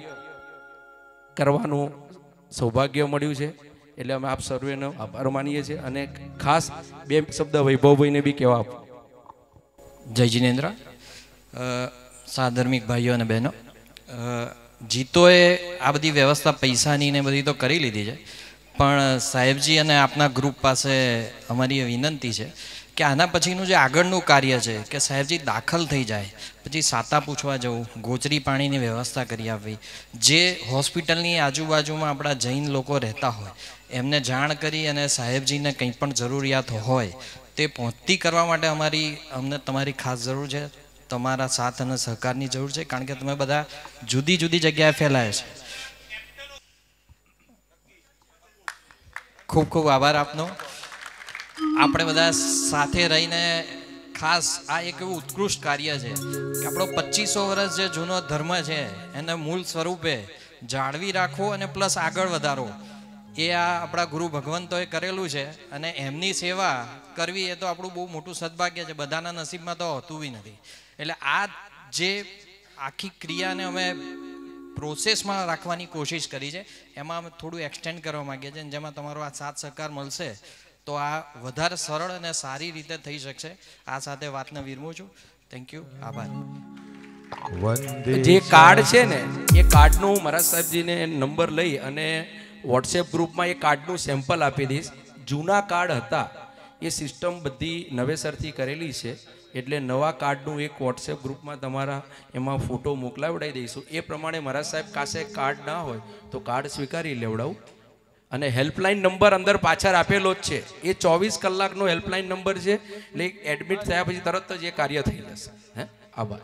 કરવાનું સૌભાગ્ય મળ્યું છે. એટલે અમે આપ સર્વેનો આભાર માનીએ છીએ અને ખાસ 2 શબ્દ વૈભવભાઈને બી કહેવા આપો. જય જિનેન્દ્ર. સાધર્મિક ભાઈઓ અને બહેનો, જીતોએ આ બધી વ્યવસ્થા પૈસાની ને બધી તો કરી લીધી છે, પણ સાહેબજી અને આપના ગ્રુપ પાસે અમારી વિનંતી છે કે આના પછીનું જે આગળનું કાર્ય છે કે સાહેબજી દાખલ થઈ જાય પછી સાતા પૂછવા જવું, ગોચરી પાણીની વ્યવસ્થા કરી આપવી, જે હોસ્પિટલની આજુબાજુમાં આપણા જૈન લોકો રહેતા હોય એમને જાણ કરી અને સાહેબજીને કંઈ પણ જરૂરિયાત હોય તે પહોંચતી કરવા માટે અમને તમારી ખાસ જરૂર છે. તમારા સાથ અને સહકારની જરૂર છે, કારણ કે તમે બધા જુદી જુદી જગ્યાએ ફેલાય છે. ખૂબ ખૂબ આભાર આપનો. આપણે બધા સાથે રહીને ખાસ આ એક એવું ઉત્કૃષ્ટ કાર્ય છે કે આપણો 2500 વર્ષ જે જૂનો ધર્મ છે એને મૂળ સ્વરૂપે જાળવી રાખવો અને પ્લસ આગળ વધારો, એ આ આપણા ગુરુ ભગવંતોએ કરેલું છે. અને એમની સેવા કરવી એ તો આપણું બહુ મોટું સદભાગ્ય છે, બધાના નસીબમાં તો હોતું બી નથી. એટલે આ જે આખી ક્રિયાને અમે પ્રોસેસમાં રાખવાની કોશિશ કરી છે, એમાં અમે થોડું એક્સટેન્ડ કરવા માગીએ છીએ. જેમાં તમારો આ સાથ સહકાર મળશે તો આ વધારે સરળ અને સારી રીતે થઈ શકશે. આ સાથે વાતને વિરમું છું. થેન્ક યુ, આભાર. જે કાર્ડ છે ને એ કાર્ડનું મહારાજ સાહેબજીને નંબર લઈ અને વોટ્સએપ ગ્રુપમાં એ કાર્ડનું સેમ્પલ આપી દઈશ. જૂના કાર્ડ હતા એ સિસ્ટમ બધી નવેસરથી કરેલી છે, એટલે નવા કાર્ડનું એક વોટ્સએપ ગ્રુપમાં તમારા એમાં ફોટો મોકલાવડાવી દઈશું. એ પ્રમાણે મહારાજ સાહેબ પાસે કાર્ડ ના હોય તો કાર્ડ સ્વીકારી લેવડાવું. અને હેલ્પલાઇન નંબર અંદર પાછળ આપેલો જ છે, એ 24 કલાકનો હેલ્પલાઇન નંબર છે. એટલે એડમિટ થયા પછી તરત જ એ કાર્ય થઈ જશે. આભાર.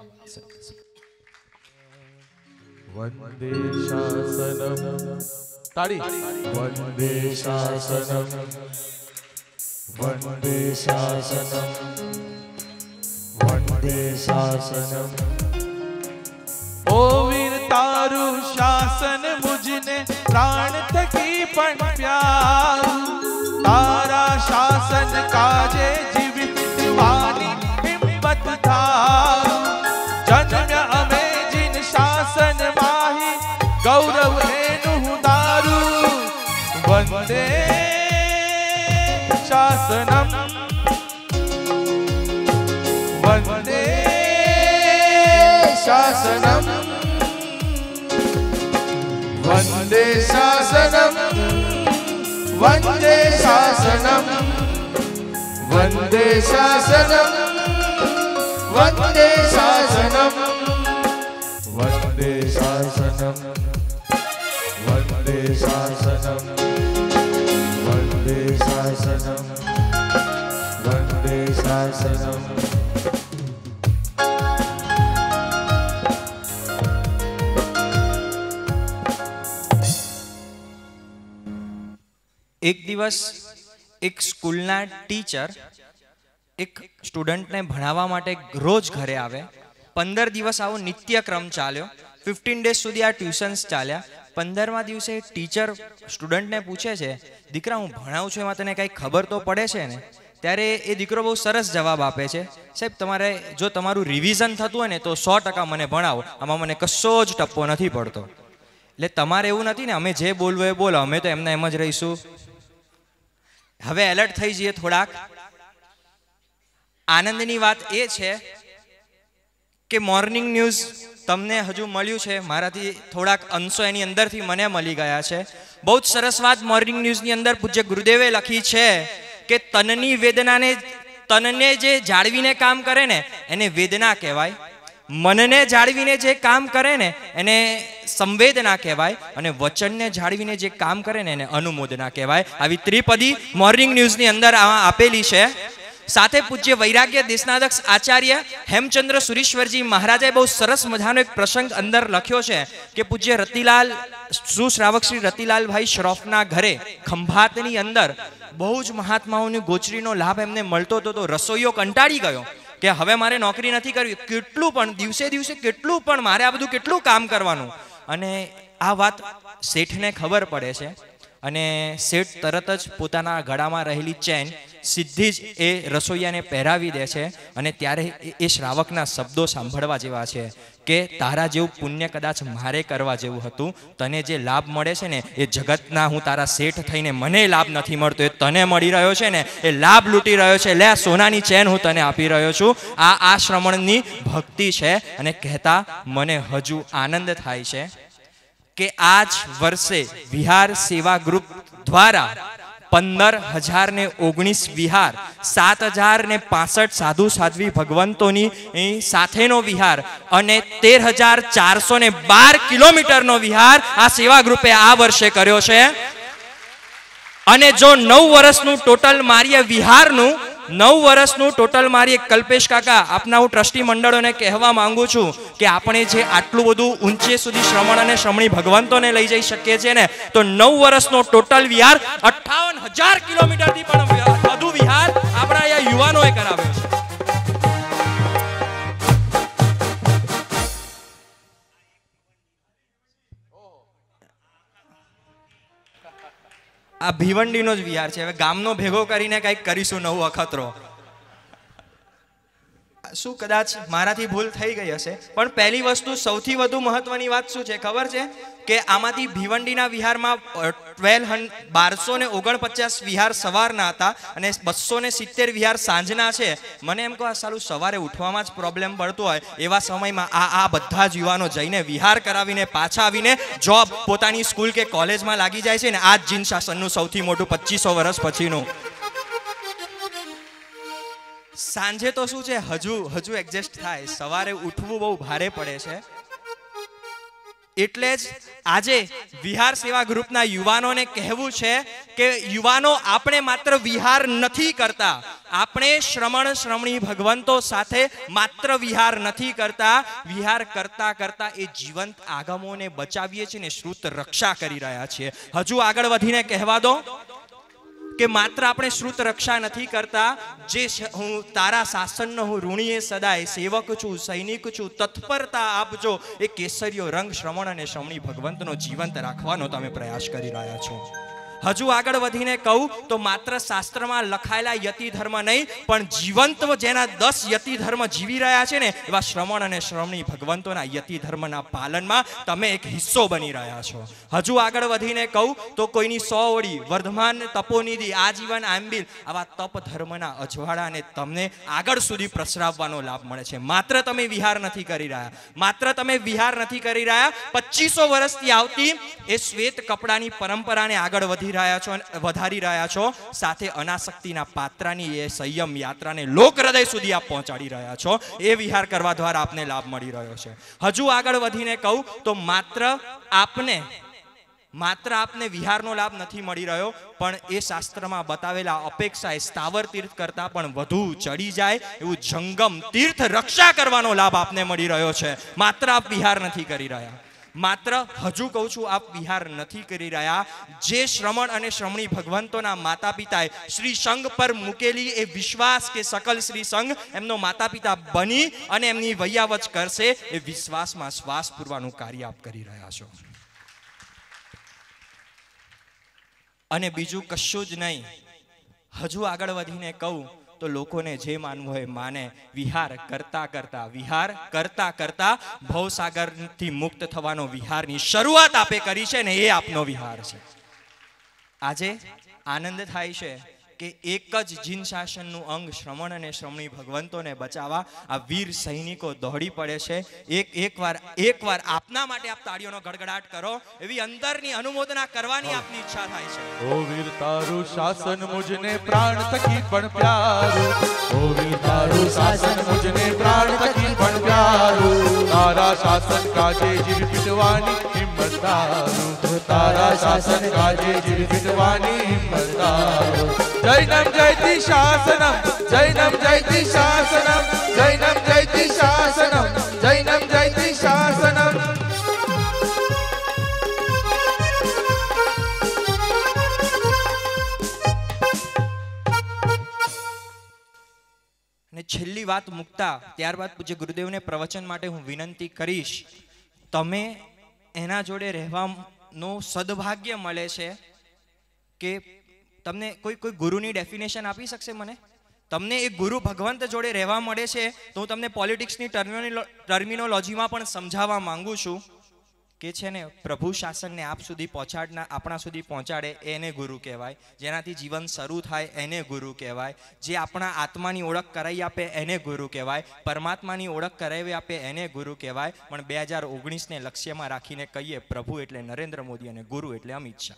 વંદે શાસનમ તાળી. વંદે શાસનમ વંદે શાસનમ વંદે શાસનમ. ઓ વીર તારું શાસન મુજને પ્રાણ થકી પણ પ્યારું, તારા શાસન કાજે જીવિત વાની હિંમત થારું. જન્મ્યા અમે જીન શાસન માહી ગૌરવ એનું દારું. શાસનમ વંદે શાસનમ વંદે શાસનમ વંદે શાસનમ વંદે શાસનમ વંદે શાસનમ વંદે શાસનમ વંદે શાસનમ વંદે શાસનમ વંદે શાસનમ. એક દિવસ એક સ્કૂલના ટીચર એક સ્ટુડન્ટને ભણાવવા માટે રોજ ઘરે આવે. 15 દિવસ આવો નિત્યક્રમ ચાલ્યો. 15 ડેઝ સુધી આ ટ્યુશન્સ ચાલ્યા. 15મા દિવસે ટીચર સ્ટુડન્ટને પૂછે છે, દીકરા હું ભણાવું છું એમાં તને કંઈ ખબર તો પડે છે ને? ત્યારે એ દીકરો બહુ સરસ જવાબ આપે છે, સાહેબ તમારે જો તમારું રિવિઝન થતું હોય ને તો 100% મને ભણાવો, આમાં મને કશો જ ટપ્પો નથી પડતો. એટલે તમારે એવું નથી ને અમે જે બોલવું એ બોલો, અમે તો એમને એમ જ રહીશું. હવે એલર્ટ થઈ જઈએ થોડાક. આનંદની વાત એ છે કે મોર્નિંગ ન્યૂઝ તમને હજુ મળ્યું છે, મારાથી થોડાક અંશો એની અંદરથી મને મળી ગયા છે. બહુ જ સરસ વાત મોર્નિંગ ન્યૂઝની અંદર પૂજ્ય ગુરુદેવે લખી છે કે તનની વેદનાને, તનને જે જાળવીને કામ કરે ને એને વેદના કહેવાય, મનને જાળવીને જે કામ કરે ને એને સંવેદના કહેવાય, અને વચનને જાળવીને જે કામ કરે ને એને અનુમોદના કહેવાય. આવી ત્રિપદી મોર્નિંગ ન્યૂઝની અંદર આપેલી છે. સાથે પૂજ્ય વૈરાગ્ય દેશનાધ્યક્ષ આચાર્ય હેમચંદ્ર સુરીશ્વરજી મહારાજાએ બહુ સરસ મજાનો એક પ્રસંગ અંદર લખ્યો છે કે પૂજ્ય રતિલાલ સુશ્રાવક શ્રી રતિલાલભાઈ શ્રોફના ઘરે ખંભાતની અંદર બહુ જ મહાત્માઓની ગોચરીનો લાભ એમને મળતો હતો. તો રસોઈયો કંટાળી ગયો કે હવે મારે નોકરી નથી કરવી, કેટલું પણ દિવસે દિવસે કેટલું પણ મારે આ બધું કેટલું કામ કરવાનું. અને આ વાત શેઠને ખબર પડે છે અને શેઠ તરત જ પોતાના ગળામાં રહેલી ચેન સીધી જ એ રસોઈયાને પહેરાવી દે છે. અને ત્યારે એ શ્રાવકના શબ્દો સાંભળવા જેવા છે કે તારા જેવું પુણ્ય કદાચ મારે કરવા જેવું હતું. તને જે લાભ મળે છે ને એ જગતના હું તારા શેઠ થઈને મને લાભ નથી મળતો, એ તને મળી રહ્યો છે ને એ લાભ લૂંટી રહ્યો છે. લે સોનાની ચેન હું તને આપી રહ્યો છું. આ શ્રમણની ભક્તિ છે. અને કહેતા મને હજુ આનંદ થાય છે કે આજ વર્ષે વિહાર સેવા ગ્રુપ દ્વારા 15,019 વિહાર, 7,065 સાધુ સાધ્વી ભગવંતોની સાથેનો વિહાર અને 13,412 કિલોમીટરનો વિહાર આ સેવા ગ્રુપે આ વર્ષે કર્યો છે. અને જો 9 વર્ષનું ટોટલ મારીએ વિહારનું, 9 વર્ષનું ટોટલ મારી કલ્પેશ કાકા આપના હું ટ્રસ્ટી મંડળોને કહેવા માંગુ છું કે આપણે જે આટલું બધું ઊંચે સુધી શ્રમણ અને શ્રમણી ભગવંતોને લઈ જઈ શકીએ છીએ ને, તો 9 વર્ષનો ટોટલ વિહાર 58,000 કિલોમીટરથી પણ વધુ વિહાર આપણા અહીંયા યુવાનોએ કરાવ્યો છે. આ ભીવંડીનો જ વિહાર છે. હવે ગામનો ભેગો કરીને કંઈક કરીશું નવો અખતરો. શું કદાચ મારાથી ભૂલ થઈ ગઈ હશે, પણ પહેલી વસ્તુ સૌથી વધુ મહત્વની વાત શું છે ખબર છે કે આમાંથી ભીવંડીના વિહારમાં 1249 વિહાર સવારના હતા અને 270 વિહાર સાંજના છે. મને એમ કહો આ સાલું સવારે ઉઠવામાં જ પ્રોબ્લેમ પડતો હોય એવા સમયમાં આ બધા જ યુવાનો જઈને વિહાર કરાવીને પાછા આવીને જોબ પોતાની સ્કૂલ કે કોલેજમાં લાગી જાય છે ને આ જ જીન શાસનનું સૌથી મોટું 2500 વર્ષ પછીનું. સાંજે તો શું છે હજુ એડજસ્ટ થાય, સવારે ઉઠવું બહુ ભારે પડે છે. એટલે જ આજે વિહાર સેવા ગ્રુપના યુવાનોને કહેવું છે કે યુવાનો આપણે માત્ર વિહાર નથી કરતા, આપણે શ્રમણ શ્રમણી ભગવંતો સાથે માત્ર વિહાર નથી કરતા, વિહાર કરતા કરતા એ જીવંત આગમોને બચાવીએ છીએ ને શ્રુત રક્ષા કરી રહ્યા છીએ. હજુ આગળ વધીને કહેવા દો કે માત્ર આપણે શ્રુત રક્ષા નથી કરતા, જે હું તારા શાસનનો હું ઋણીએ સદાય સેવક છું, સૈનિક છું, તત્પરતા આપજો એ કેસરીયો રંગ શ્રમણ અને શ્રમણી ભગવંતનો જીવંત રાખવાનો તમે પ્રયાસ કરી રહ્યા છો. હજુ આગળ વધીને કહું તો માત્ર શાસ્ત્રમાં લખાયેલા યતિ ધર્મ નહીં, પણ જીવંત જેના 10 યતિ ધર્મ જીવી રહ્યા છે ને, એવા શ્રમણ અને શ્રમણી ભગવંતોના યતિ ધર્મના પાલનમાં તમે એક હિસ્સો બની રહ્યા છો. હજુ આગળ વધીને કહું તો કોઈની 100 ઓળી, વર્ધમાન, તપોનિધિ, આજીવન, આંબિલ આવા તપ ધર્મના અજવાળાને તમને આગળ સુધી પ્રસરાવવાનો લાભ મળે છે. માત્ર તમે વિહાર નથી કરી રહ્યા, માત્ર તમે વિહાર નથી કરી રહ્યા, 2500 વર્ષથી આવતી એ શ્વેત કપડાની પરંપરાને આગળ વધારી રહ્યા છો, સાથે અનાસક્તિના પાત્રાની એ સંયમ યાત્રાને લોક હૃદય સુધી આપ પહોંચાડી રહ્યા છો. એ વિહાર કરવા દ્વારા આપને લાભ મળી રહ્યો છે. હજુ આગળ વધીને કહું તો માત્ર આપને વિહારનો લાભ નથી મળી રહ્યો, પણ એ શાસ્ત્રમાં બતાવેલા અપેક્ષાએ સ્થાવર તીર્થ કરતા પણ વધુ ચડી જાય એવું જંગમ તીર્થ રક્ષા કરવાનો લાભ આપને મળી રહ્યો છે. માત્ર આપ વિહાર નથી કરી રહ્યા, માત્ર હજુ કહું છું આપ વિહાર નથી કરી રહ્યા. જે શ્રમણ અને શ્રમણી ભગવંતોના માતા પિતાએ શ્રી સંઘ પર મૂકેલી એ વિશ્વાસ કે સકલ શ્રી સંઘ એમનો માતા પિતા બની અને એમની વૈયાવચ કરશે, એ વિશ્વાસમાં શ્વાસ પૂરવાનું કાર્ય આપ કરી રહ્યા છો. અને બીજું કશું જ નહીં. હજુ આગળ વધીને કહું તો લોકોને જે માનવું હોય માને. વિહાર કરતા કરતા ભવસાગરથી મુક્ત થવાનો વિહારની શરૂઆત આપે કરી છે ને, એ આપનો વિહાર છે. આજે આનંદ થાય છે કે એક જ જીન શાસનનું અંગ શ્રમણ અને શ્રમણી ભગવંતોને બચાવવા આ વીર સૈનિકો દોડી પડે છે. એકવાર આપના માટે આપ તાળીઓનો ગડગડાટ કરો, એવી અંદરની અનુમોદના કરવાની આપની ઈચ્છા થાય છે. ઓ વીર તારું શાસન મુજને પ્રાણ થકી પણ પ્યારું, ઓ વીર તારું શાસન મુજને પ્રાણ થકી પણ પ્યારું, તારા શાસન કાજે જીવ પીટવાની હિંમત તારું, તારા શાસન કાજે જીવ પીટવાની હિંમત તારું. જૈનમ જયતિ શાસનમ, જૈનમ જયતિ શાસનમ, જૈનમ જયતિ શાસનમ, જૈનમ જયતિ શાસનમ. અને છેલ્લી વાત મૂકતા ત્યારબાદ પૂજ્ય ગુરુદેવને પ્રવચન માટે હું વિનંતી કરીશ. તમે એના જોડે રહેવાનો સદભાગ્ય મળે છે કે તમને કોઈ ગુરુની ડેફિનેશન આપી શકશે મને? તમને એક ગુરુ ભગવંત જોડે રહેવા મળે છે તો હું તમને પોલિટિક્સની ટર્મિનોલોજીમાં પણ સમજાવવા માંગુ છું કે છે ને, પ્રભુ શાસનને આપણા સુધી પહોંચાડે એને ગુરુ કહેવાય. જેનાથી જીવન શરૂ થાય એને ગુરુ કહેવાય. જે આપણા આત્માની ઓળખ કરાવી આપે એને ગુરુ કહેવાય. પરમાત્માની ઓળખ કરાવી આપે એને ગુરુ કહેવાય. પણ 2019ને લક્ષ્યમાં રાખીને કહીએ પ્રભુ એટલે નરેન્દ્ર મોદી અને ગુરુ એટલે અમિત શાહ.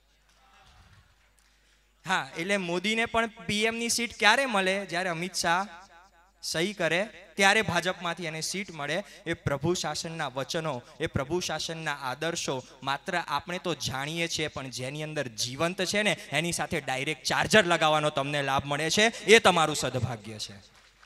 હા, એટલે મોદીને પણ પીએમની સીટ ક્યારે મળે? જ્યારે અમિત શાહ સહી કરે ત્યારે ભાજપમાંથી એને સીટ મળે. એ પ્રભુ શાસનના વચનો, એ પ્રભુ શાસનના આદર્શો માત્ર આપણે તો જાણીએ છીએ, પણ જેની અંદર જીવંત છે ને એની સાથે ડાયરેક્ટ ચાર્જર લગાવવાનો તમને લાભ મળે છે. એ તમારું સદભાગ્ય છે.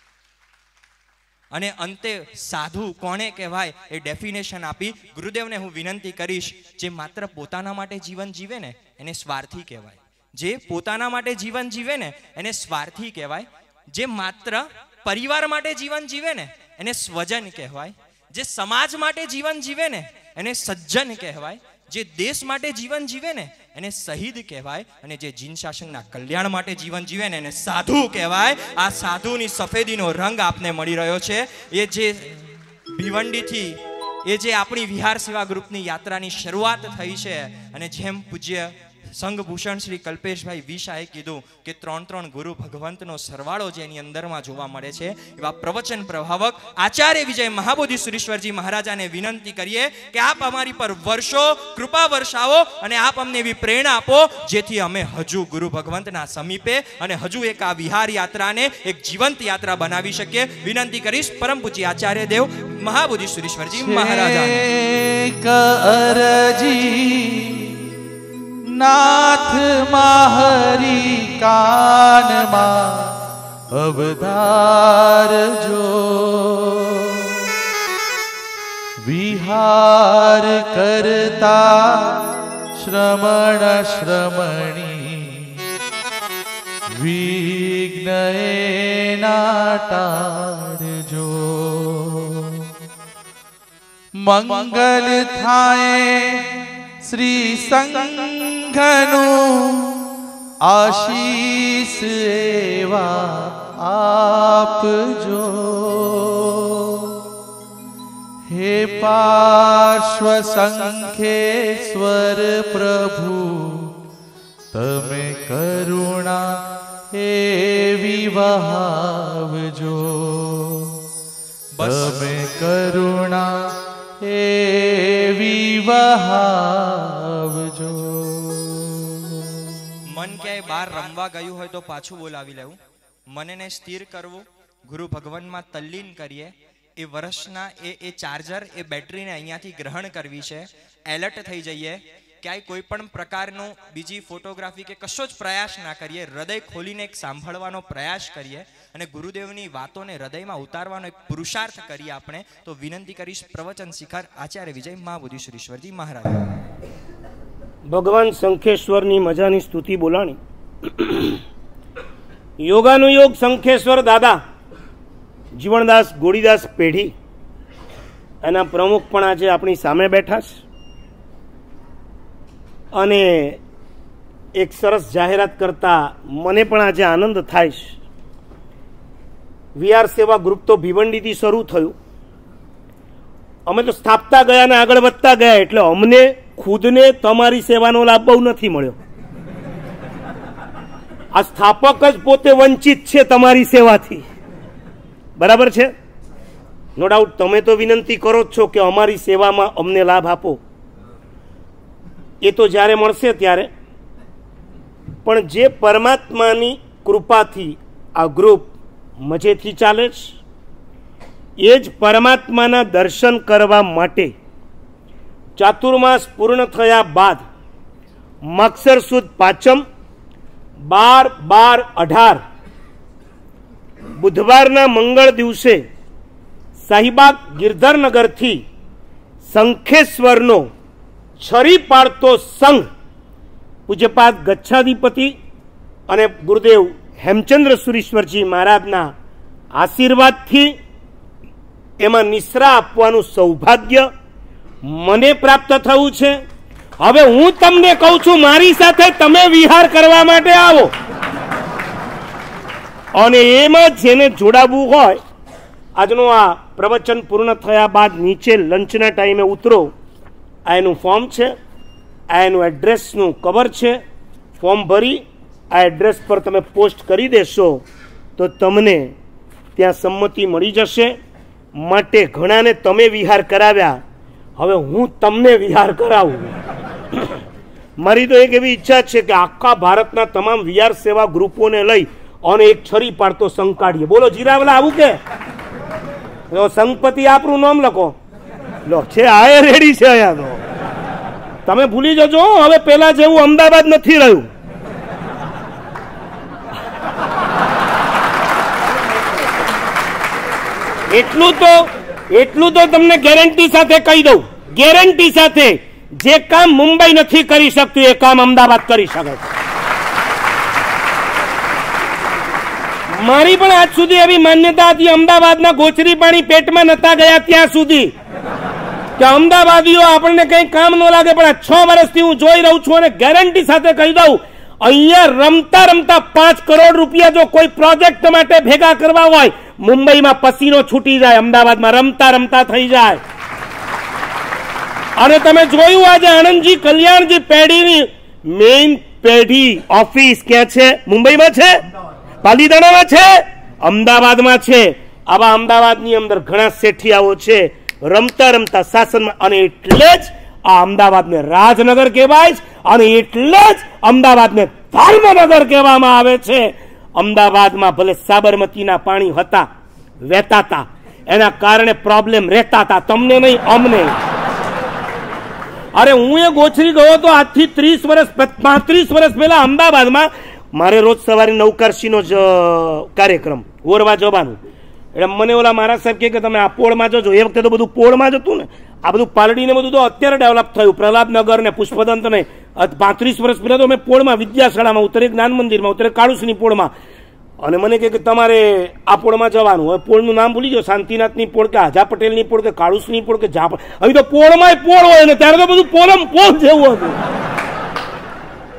અને અંતે સાધુ કોને કહેવાય એ ડેફિનેશન આપી ગુરુદેવને હું વિનંતી કરીશ. જે માત્ર પોતાના માટે જીવન જીવે ને એને સ્વાર્થી કહેવાય. જે પોતાના માટે જીવન જીવે ને એને સ્વાર્થી કહેવાય. જે માત્ર પરિવાર માટે જીવન જીવે ને એને સ્વજન કહેવાય. જે સમાજ માટે જીવન જીવે ને એને સજ્જન કહેવાય. જે દેશ માટે જીવન જીવે ને એને શહીદ કહેવાય. અને જે જીન શાસનના કલ્યાણ માટે જીવન જીવે ને એને સાધુ કહેવાય. આ સાધુની સફેદીનો રંગ આપને મળી રહ્યો છે. એ જે ભિવંડીથી એ જે આપણી વિહાર સેવા ગ્રુપની યાત્રાની શરૂઆત થઈ છે, અને જેમ પૂજ્ય સંઘભૂષણ શ્રી કલ્પેશભાઈ વિશાએ કીધું કે 3 ગુરુ ભગવંતનો સરવાળો જેની અંદરમાં જોવા મળે છે, એવા પ્રવચન પ્રભાવક આચાર્ય વિજય મહાબોધિ સુરેશ્વરજી મહારાજાને વિનંતી કરીએ કે આપ અમારી પર વર્ષો કૃપા વર્ષાવો અને આપ અમને એવી પ્રેરણા આપો જેથી અમે હજુ ગુરુ ભગવંતના સમીપે અને હજુ એક આ વિહાર યાત્રાને એક જીવંત યાત્રા બનાવી શકીએ. વિનંતી કરીશ પરમ પૂજ્ય આચાર્ય દેવ મહાબોધિ સુરેશ્વરજી મહારાજા. નાથ માહરી કાનમાં અવધારજો, વિહાર કરતા શ્રમણ શ્રમણી વિઘ્ન ના ટાળજો. મંગલ થાય શ્રી સંગ સંઘનું આશીષ એવા આપજો. હે પાર્શ્વ સંખેશ્વર પ્રભુ, તમે કરુણા એવી વહાવજો. તમે કરુણા એવી વહાવજો. મન ક્યાંય બહાર રમવા ગયું હોય તો પાછું બોલાવી લેવું. મનને સ્થિર કરવું, ગુરુ ભગવાનમાં તલ્લીન કરીએ. એ વર્ષના એ ચાર્જર, એ બેટરીને અહીંયાથી ગ્રહણ કરવી છે. એલર્ટ થઈ જઈએ. ક્યાંય કોઈ પણ પ્રકારનું બીજી ફોટોગ્રાફી કે કશો જ પ્રયાસ ના કરીએ. હૃદય ખોલીને એક સાંભળવાનો પ્રયાસ કરીએ અને ગુરુદેવની વાતોને હૃદયમાં ઉતારવાનો એક પુરુષાર્થ કરીએ આપણે. તો વિનંતી કરીશ પ્રવચન શિખર આચાર્ય વિજય મહાબોધિશ્વરીશ્વરજી મહારાજ. ભગવાન શંખેશ્વરની મજાની સ્તુતિ બોલાણી. યોગાનુયોગ શંખેશ્વર દાદા જીવણદાસ ગોળીદાસ પેઢી એના પ્રમુખ પણ આજે આપણી સામે બેઠા છે અને એક સરસ જાહેરાત કરતા મને પણ આજે આનંદ થાય છે. વીઆર સેવા ગ્રુપ તો ભીવંડીથી શરૂ થયું. અમે તો સ્થાપતા ગયા ને આગળ વધતા ગયા, એટલે અમને ખુદને તમારી સેવાનો લાભ બહુ નથી મળ્યો. આ સ્થાપક જ પોતે વંચિત છે તમારી સેવાથી. બરાબર છે? નો ડાઉટ તમે તો વિનંતી કરો જ છો કે અમારી સેવામાં અમને લાભ આપો. એ તો જ્યારે મળશે ત્યારે. પણ જે પરમાત્માની કૃપાથી આ ગ્રુપ મજેથી ચાલે છે, એ જ પરમાત્માના દર્શન કરવા માટે ચાતુર્માસ પૂર્ણ થયા બાદ મક્ષર સુદ પાંચમ 12-12-18 બુધવારના મંગળ દિવસે શાહીબાગ ગિરધરનગરથી શંખેશ્વરનો છરી પાડતો સંઘ પૂજ્યપાદ ગચ્છાધિપતિ અને ગુરુદેવ હેમચંદ્ર સુરીશ્વરજી મહારાજના આશીર્વાદથી એમાં નિશ્રા આપવાનું સૌભાગ્ય મને પ્રાપ્ત થયું છે. હવે હું તમને કહું છું, મારી સાથે તમે વિહાર કરવા માટે આવો અને એમાં જેને જોડાવવું હોય, આજનું આ પ્રવચન પૂર્ણ થયા બાદ નીચે લંચના ટાઈમે ઉતરો. આ એનું ફોર્મ છે, આ એનું એડ્રેસનું કવર છે. ફોર્મ ભરી આ એડ્રેસ પર તમે પોસ્ટ કરી દેશો તો તમને ત્યાં સંમતિ મળી જશે. માટે ઘણાને તમે વિહાર કરાવ્યા, હવે હું તમને વિહાર કરાવું. મારી તો એક એવી ઈચ્છા છે કે આખા ભારતના તમામ વિહાર સેવા ગ્રુપોને લઈ અને એક છરી પાડતો સંઘ કાઢીએ. બોલો જીરાવલા, આવું કે સંઘપતિ આપણું નામ લખો લો છે. આ રેડી છે અહીંયા તો. તમે ભૂલી જજો હવે પેલા જેવું અમદાવાદ નથી રહ્યું. એટલું તો તમને ગેરંટી સાથે કહી દઉં, ગેરંટી સાથે, જે કામ મુંબઈ નથી કરી શકતું એ કામ અમદાવાદ કરી શકે છે. મારી પણ આજ સુધી એવી માન્યતા હતી, અમદાવાદના ગોચરી પાણી પેટમાં નતા ગયા ત્યાં સુધી, કે અમદાવાદીઓ આપણને કઈ કામ ન લાગે. પણ આ 6 વર્ષથી હું જોઈ રહ્યું છું અને ગેરંટી સાથે કહી દઉં, અહીંયા રમતા રમતા 5 કરોડ રૂપિયા જો કોઈ પ્રોજેક્ટ માટે ભેગા કરવા હોય, મુંબઈમાં પસીનો છૂટી જાય, અમદાવાદમાં રમતા રમતા થઈ જાય. અને તમે જોયું આજે આનંદજી કલ્યાણજી પેઢીની મેઇન પેઢી ઓફિસ ક્યાં છે? મુંબઈમાં છે, પાલીતાણામાં છે, અમદાવાદમાં છે. આવા અમદાવાદની અંદર ઘણા શેઠિયાઓ છે, રમતા રમતા શાસનમાં. અને એટલે જ આ અમદાવાદને રાજનગર કહેવાય છે અને એટલે જ અમદાવાદને ધર્મનગર કહેવામાં આવે છે. અમદાવાદમાં ભલે સાબરમતીના પાણી હતા, વહેતા હતા, એના કારણે પ્રોબ્લેમ રહેતા હતા, તમને નહીં અમને. અરે હું એ ગોચરી ગયો તો આજથી 35 વર્ષ પહેલા અમદાવાદમાં. મારે રોજ સવારે નવકારશીનો જ કાર્યક્રમ, ઓરવા જવાનું. એટલે મને ઓલા મારા સાહેબ કે તમે આ પોળમાં જજો. એ વખતે તો બધું પોળમાં જ હતું ને. આ બધું પાલડીને બધું તો અત્યારે ડેવલપ થયું, પ્રહલાદનગર ને પુષ્પદંત ને. 35 વર્ષ પહેલા તો અમે પોળમાં વિદ્યાશાળામાં ઉતરે, જ્ઞાન મંદિરમાં ઉતરે, કાળુસની પોળમાં. અને મને કે તમારે આ પોળમાં જવાનું. હવે પોળનું નામ ભૂલી ગયો, શાંતિનાથની પોળ કે આજા પટેલની પોળ કે કાળુસની પોળ કે અહીં તો પોળમાં પોળ હોય ને, ત્યારે તો બધું પોળ જેવું હતું.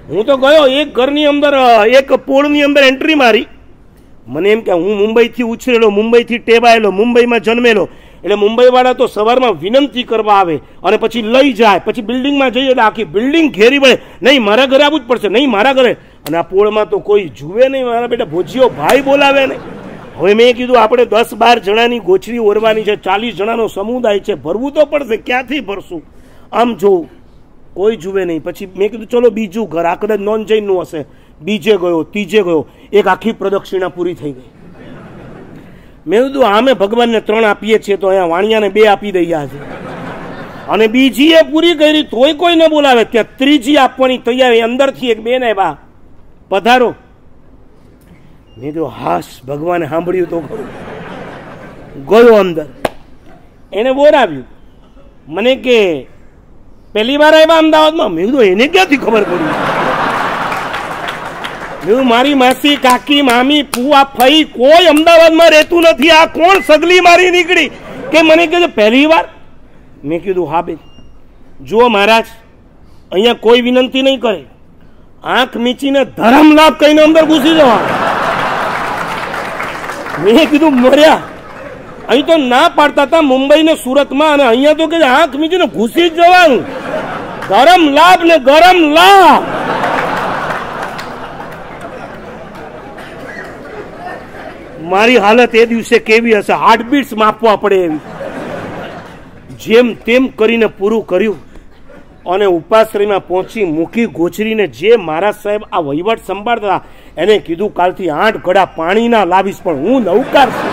હું તો ગયો એક ઘરની અંદર, એક પોળની અંદર એન્ટ્રી મારી. મને એમ કે હું મુંબઈથી ઉછરેલો, મુંબઈથી ટેવાયેલો, મુંબઈમાં જન્મેલો, એટલે મુંબઈવાળા તો સવારમાં વિનંતી કરવા આવે અને પછી લઈ જાય, પછી બિલ્ડિંગમાં જઈએ એટલે આખી બિલ્ડિંગ ઘેરી વળે, નહીં મારા ઘરે આવવું જ પડશે, નહીં મારા ઘરે. અને આ પોળમાં તો કોઈ જુએ નહીં, મારા બેટા ભોજીઓ ભાઈ બોલાવે નહીં. હવે મેં કીધું આપણે 10-12 જણાની ગોચરી ઓરવાની છે, 40 જણાનો સમુદાય છે, ભરવું તો પડશે, ક્યાંથી ભરશું? આમ જોઉં કોઈ જુએ નહીં. પછી મેં કીધું ચલો બીજું ઘર, આ કદાચ નોન જૈનનું હશે. બીજે ગયો, ત્રીજે ગયો, એક આખી પ્રદક્ષિણા પૂરી થઈ ગઈ. મેં કીધું આમે ભગવાનને 3 આપીએ છીએ તો અહીંયા વાણિયાને 2 આપી દઈએ છે. અને બીજી એ પૂરી કરી તોય કોઈ ન બોલાવે. ત્યાં ત્રીજી આપવાની તૈયારી, અંદરથી એક બેન આવ્યા, પધારો. મેં તો હાશ, ભગવાને સાંભળ્યું તો ખરું. ગયો અંદર, એને બોલાવ્યું. મને કે પહેલી વાર આવ્યા અમદાવાદમાં? મેં કીધું એને ક્યાંથી ખબર પડી? મારી માસી, કાકી, મામી, ફુવા, ફઈ કોઈ અમદાવાદમાં રહેતું નથી. આ કોણ સગલી મારી નીકળી કે મને કીધું પહેલી વાર? મેં કીધું હા બેન, જુઓ મહારાજ, અહીંયા કોઈ વિનંતી નહીં કરે, આંખ મીચીને ધર્મ લાભ કહીને અંદર ઘૂસી જવા. મેં કીધું મર્યા, અહીં તો ના પાડતા હતા મુંબઈ ને સુરતમાં, અને અહીંયા તો કે આંખ મીચીને ઘૂસી જ જવાનું. ધર્મ લાભ ને ગરમ લાભ. મારી હાલત એ દિવસે કેવી હશે, હાર્ટબીટ્સ માપવા પડે એવી. જેમ તેમ કરીને પૂરું કર્યું અને ઉપાશ્રયમાં પહોંચી મૂકી ગોચરીને. જે મહારાજ સાહેબ આ વહીવટ સંભાળતા એને કીધું કાલથી 8 ઘડા પાણીના લાવીશ, પણ હું નૌકાર છું.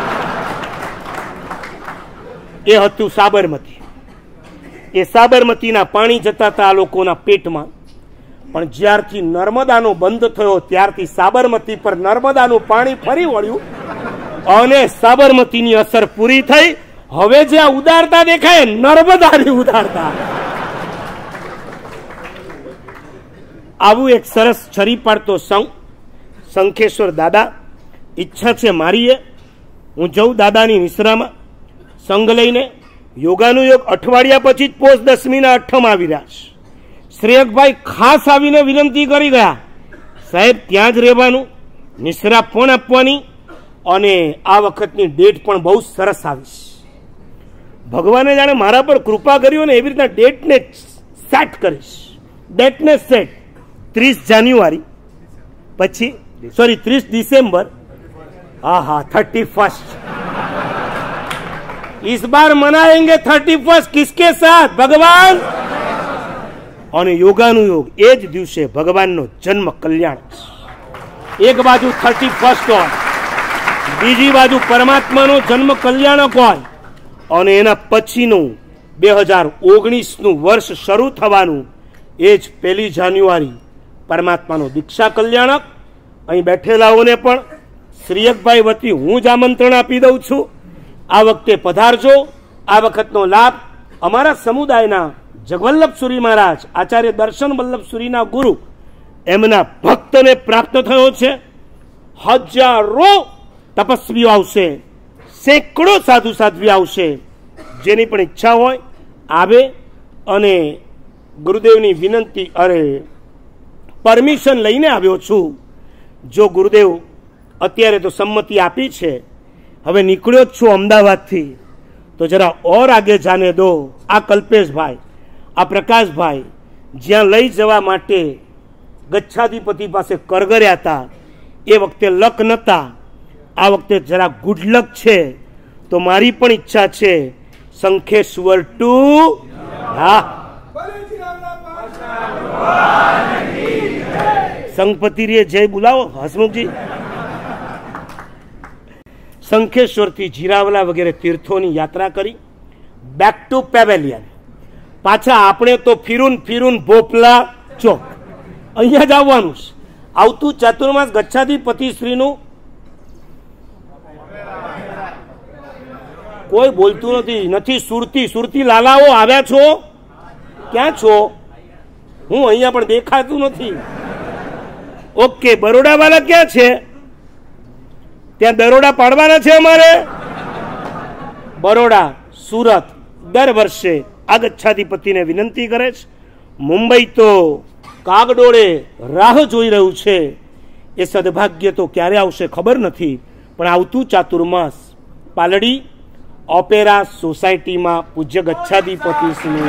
એ હતું સાબરમતી. એ સાબરમતીના પાણી જતા હતા આ લોકોના પેટમાં. પણ જ્યારથી નર્મદાનો બંધ થયો ત્યારથી સાબરમતી પર નર્મદાનું પાણી ફરી વળ્યું અને સાબરમતીની અસર પૂરી થઈ. હવે જે આ ઉદારતા દેખાય, નર્મદાની ઉદારતા. આવું એક સરસ છરી પાડતો સંઘ શંખેશ્વર દાદા. ઈચ્છા છે મારી, હું જઉં દાદાની નિશ્રામાં સંઘ લઈને. યોગાનું યોગ અઠવાડિયા પછી જ પોષ 10મીના અઠ્ઠમ આવી રહ્યા છે. શ્રેયકભાઈ ખાસ આવીને વિનંતી કરી ગયા, સાહેબ ત્યાં જ રહેવાનું, નિશ્રા પણ આપવાની, અને આ વખતની ડેટ પણ બહુ સરસ આવીશ. ભગવાને જાણે મારા પર કૃપા કરી ને એવી રીતના ડેટને સેટ કરીશ. ડેટને સેટ 30 જાન્યુઆરી પછી, સોરી 30 ડિસેમ્બર. હા હા, 31 इस बार मनाएंगे 31 किसके साथ? भगवान. અને યોગાનું યોગ એ જ દિવસે ભગવાનનો જન્મ કલ્યાણ. એક બાજુ 31 હોય, બીજી બાજુ પરમાત્માનો જન્મ કલ્યાણક હોય, અને એના પછીનું 2019નું વર્ષ શરૂ થવાનું એ જ 1 જાન્યુઆરી પરમાત્માનો દીક્ષા કલ્યાણક. અહીં બેઠેલાઓને પણ શ્રીયકભાઈ વતી હું જ આમંત્રણ આપી દઉં છું. આ વખતે પધારજો. આ વખતનો લાભ અમારા સમુદાયના જગવલ્લભ સુરી મહારાજ, આચાર્ય દર્શન વલ્લભ સુરીના ગુરુ, એમના ભક્તને પ્રાપ્ત થયો છે. હજારો તપસ્વીઓ આવશે, સેંકડો સાધુ સાધ્વી આવશે. જેની પણ ઈચ્છા હોય આવે, અને ગુરુદેવની વિનંતી અરે પરમિશન લઈને આવ્યો છું. જો ગુરુદેવ અત્યારે તો સંમતિ આપી છે, હવે નીકળ્યો જ છું અમદાવાદથી, તો જરા ઓર આગે જાને દો. આ કલ્પેશભાઈ, આ પ્રકાશભાઈ જ્યાં લઈ જવા માટે ગચ્છાધિપતિ પાસે કરગર્યા હતા, એ વખતે લક નહોતા, આ વખતે જરા ગુડ લક છે. તો મારી પણ ઈચ્છા છે શંખેશ્વર ટુ. હા, સંઘપતિ રે જય બોલાવો હસમુખજી. શંખેશ્વરથી જીરાવલા વગેરે તીર્થોની યાત્રા કરી, બેક ટુ પેવેલિયન. પાછા આપણે તો ફિરુન ભોપલા ચોક અહીંયા જ આવવાનું છે. આવતું ચાતુર્માસ ગચ્છાધિપતિ શ્રીનું કોઈ બોલતું નથી. સુરતી લાલાઓ આવ્યા છો? ક્યાં છો? હું અહીંયા પણ દેખાતું નથી. ઓકે, બરોડા વાળા ક્યાં છે? ત્યાં દરોડા પાડવાના છે અમારે. બરોડા, સુરત દર વર્ષે આ ગચ્છાધિપતિને વિનંતી કરે છે. મુંબઈ તો કાગડોળે રાહ જોઈ રહ્યું છે. એ સદભાગ્ય તો ક્યારે આવશે ખબર નથી, પણ આવતું ચાતુર્માસ પાલડી ઓપેરા સોસાયટીમાં પૂજ્ય ગચ્છાધિપતિનું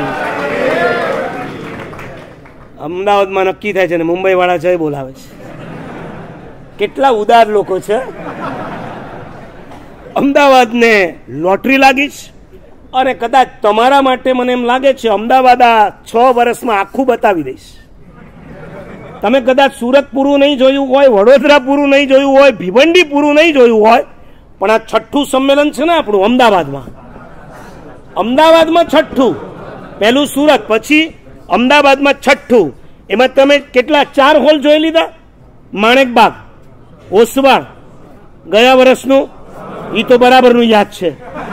અમદાવાદમાં નક્કી થાય છે ને મુંબઈ વાળા જય બોલાવે છે. કેટલા ઉદાર લોકો છે. અમદાવાદને લોટરી લાગી છે અને કદાચ તમારા માટે મને એમ લાગે છે અમદાવાદ આ 6 વર્ષમાં આખું બતાવી દઈશ. તમે કદાચ સુરત પૂરું નહીં જોયું હોય, વડોદરા પૂરું નહીં જોયું હોય, ભિવંડી પૂરું નહીં જોયું હોય, પણ આ 6થું સંમેલન છે ને આપણું અમદાવાદમાં 6થું, પહેલું સુરત, પછી અમદાવાદમાં 6થું. એમાં તમે કેટલા 4 હોલ જોઈ લીધા? માણેકબાગ, ઓસવાળ, ગયા વર્ષનું એ તો બરાબરનું યાદ છે,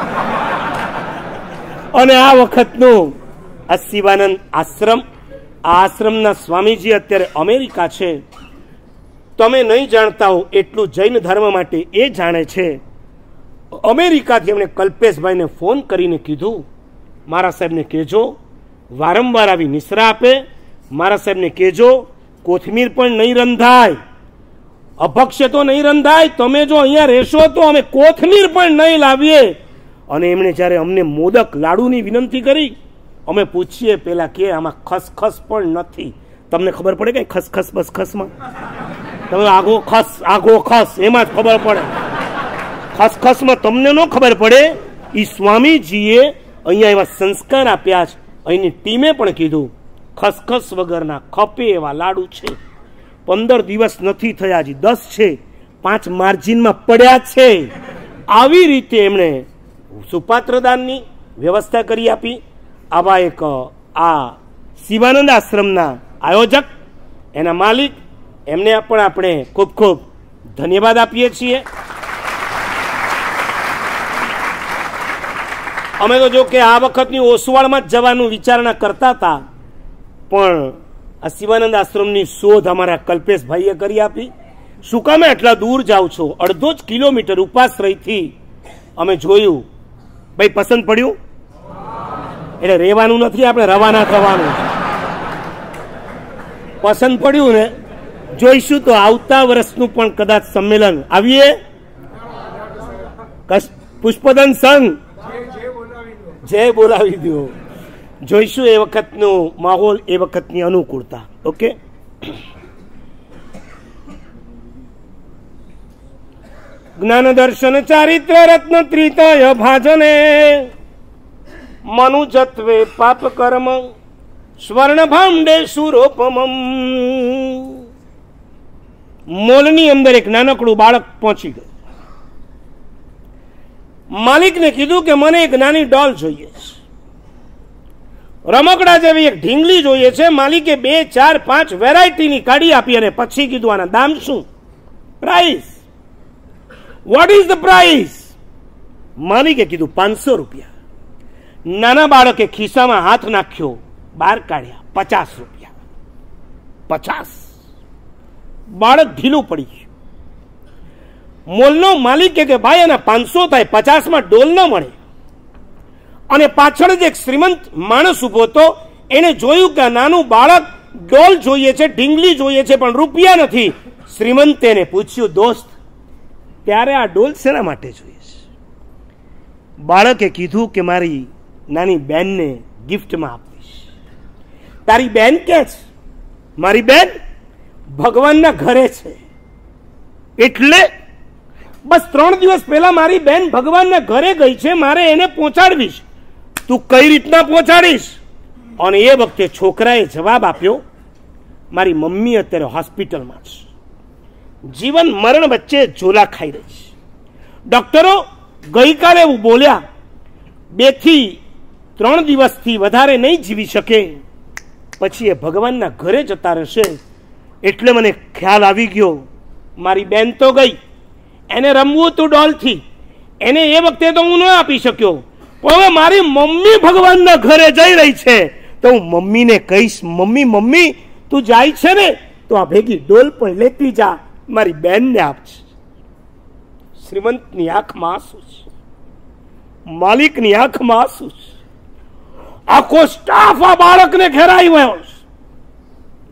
અને આ વખતનું આ શિવાનંદ આશ્રમ. આ આશ્રમના સ્વામીજી અત્યારે અમેરિકા છે. તમે નહીં જાણતા હો એટલું જૈન ધર્મ માટે એ જાણે છે. અમેરિકાથી એમણે કલ્પેશભાઈને ફોન કરીને કીધું, મારા સાહેબને કહેજો વારંવાર આવી નિશ્રા આપે, મારા સાહેબને કહેજો કોથમીર પણ નહીં રંધાય, અભક્ષ્ય તો નહીં રંધાય, તમે જો અહીંયા રહેશો તો અમે કોથમીર પણ નહીં લાવીએ. અને એમણે જ્યારે અમને મોદક લાડુની વિનંતી કરી, અમે પૂછીએ પેલા કે આમાં ખસખસ પણ નથી. તમને ખબર પડે કઈ ખસખસ બસખસમાં? તમે આગો ખસ એમાં જ ખબર પડે. ખસખસમાં તમને ન ખબર પડે. એ સ્વામીજીએ અહીંયા એવા સંસ્કાર આપ્યા છે. અહીંની ટીમે પણ કીધું ખસખસ વગરના ખપે એવા લાડુ છે. 15 દિવસ નથી થયા, હજી 10 છે, 5 માર્જિનમાં પડ્યા છે. આવી રીતે એમણે સુપાત્રદાનની વ્યવસ્થા કરી આપી. આવા એક આ શિવાનંદ આશ્રમના આયોજક, એના માલિક, એમને પણ આપણે ખૂબ ખૂબ ધન્યવાદ આપીએ છીએ. અમે તો જો કે આ વખતની ઓસવાળમાં જ જવાનું વિચારણા કરતા હતા, પણ આ શિવાનંદ આશ્રમની શોધ અમારા કલ્પેશભાઈએ કરી આપી. શું કામે આટલા દૂર જાઓ છો? 1.5 કિલોમીટર ઉપાશ્રયથી અમે જોયું. ભાઈ પસંદ પડ્યું? એટલે રહેવાનું નથી, આપણે રવાના થવાનું. પસંદ પડ્યું ને? જોઈશું તો આવતા વર્ષનું પણ કદાચ સંમેલન આવીએ. પુષ્પદન સંઘ જય બોલાવી દો. જોઈશું એ વખતનું માહોલ, એ વખતની અનુકૂળતા. ઓકે, જ્ઞાન દર્શન ચારિત્ર રત્ન ત્રિતય ભાજને મનુજત્વે પાપ કર્મ સ્વર્ણ ભાંડે સુરોપમ. મોલની અંદર એક નાનકડું બાળક પહોંચી ગયું. માલિકને કીધું કે મને એક નાની ડોલ જોઈએ છે, રમકડા જેવી એક ઢીંગલી જોઈએ છે. માલિકે 2, 4, 5 વેરાયટીની કાઢી આપી અને પછી કીધું આના દામ શું? Price. What is the price? માલિકે કીધું 500 રૂપિયા. નાના બાળકે ખિસ્સામાં હાથ નાખ્યો, બહાર કાઢ્યા 50 રૂપિયા. 50. બાળક ઢીલું પડી ગયું. મોલનો માલિક કે ભાઈ એના 500 થાય, 50માં ડોલ ન મળે. અને પાછળ જ એક શ્રીમંત માણસ ઉભો હતો. એને જોયું કે નાનું બાળક ડોલ જોઈએ છે, ઢીંગલી જોઈએ છે, પણ રૂપિયા નથી. શ્રીમંતે એને પૂછ્યું, દોસ્ત ત્યારે આ ડોલ શેના માટે જોઈએ છે? બાળકે કીધું કે મારી નાની બેનને ગિફ્ટમાં આપીશ. તારી બેન ક્યાં છે? મારી બેન ભગવાનના ઘરે છે. એટલે બસ 3 દિવસ પહેલા મારી બેન ભગવાનના ઘરે ગઈ છે, મારે એને પહોંચાડવીશ. તું કઈ રીતના પહોંચાડીશ? અને એ વખતે છોકરાએ જવાબ આપ્યો, મારી મમ્મી અત્યારે હોસ્પિટલમાં છે, જીવન મરણ વચ્ચે ઝોલા ખાઈ રહી છે. ડોક્ટરો ગઈકાલે એવું બોલ્યા 2 થી 3 દિવસથી વધારે નહીં જીવી શકે, પછી એ ભગવાનના ઘરે જતા રહેશે. એટલે મને ખ્યાલ આવી ગયો, મારી બેન તો ગઈ, એને રમવું તું ડોલથી, એને એ વખતે તો હું ન આપી શક્યો, પણ હવે મારી મમ્મી ભગવાનના ઘરે જઈ રહી છે, તો હું મમ્મીને કહીશ, મમ્મી તું જાય છે ને તો આ ભેગી ડોલ પણ લેતી જા, મારી બેનને આપશે. શ્રીમંતની આંખમાં આંસુ છે, માલિકની આંખમાં આંસુ છે. આખો સ્ટાફ આ બાળકને ઘેરાઈ ગયો.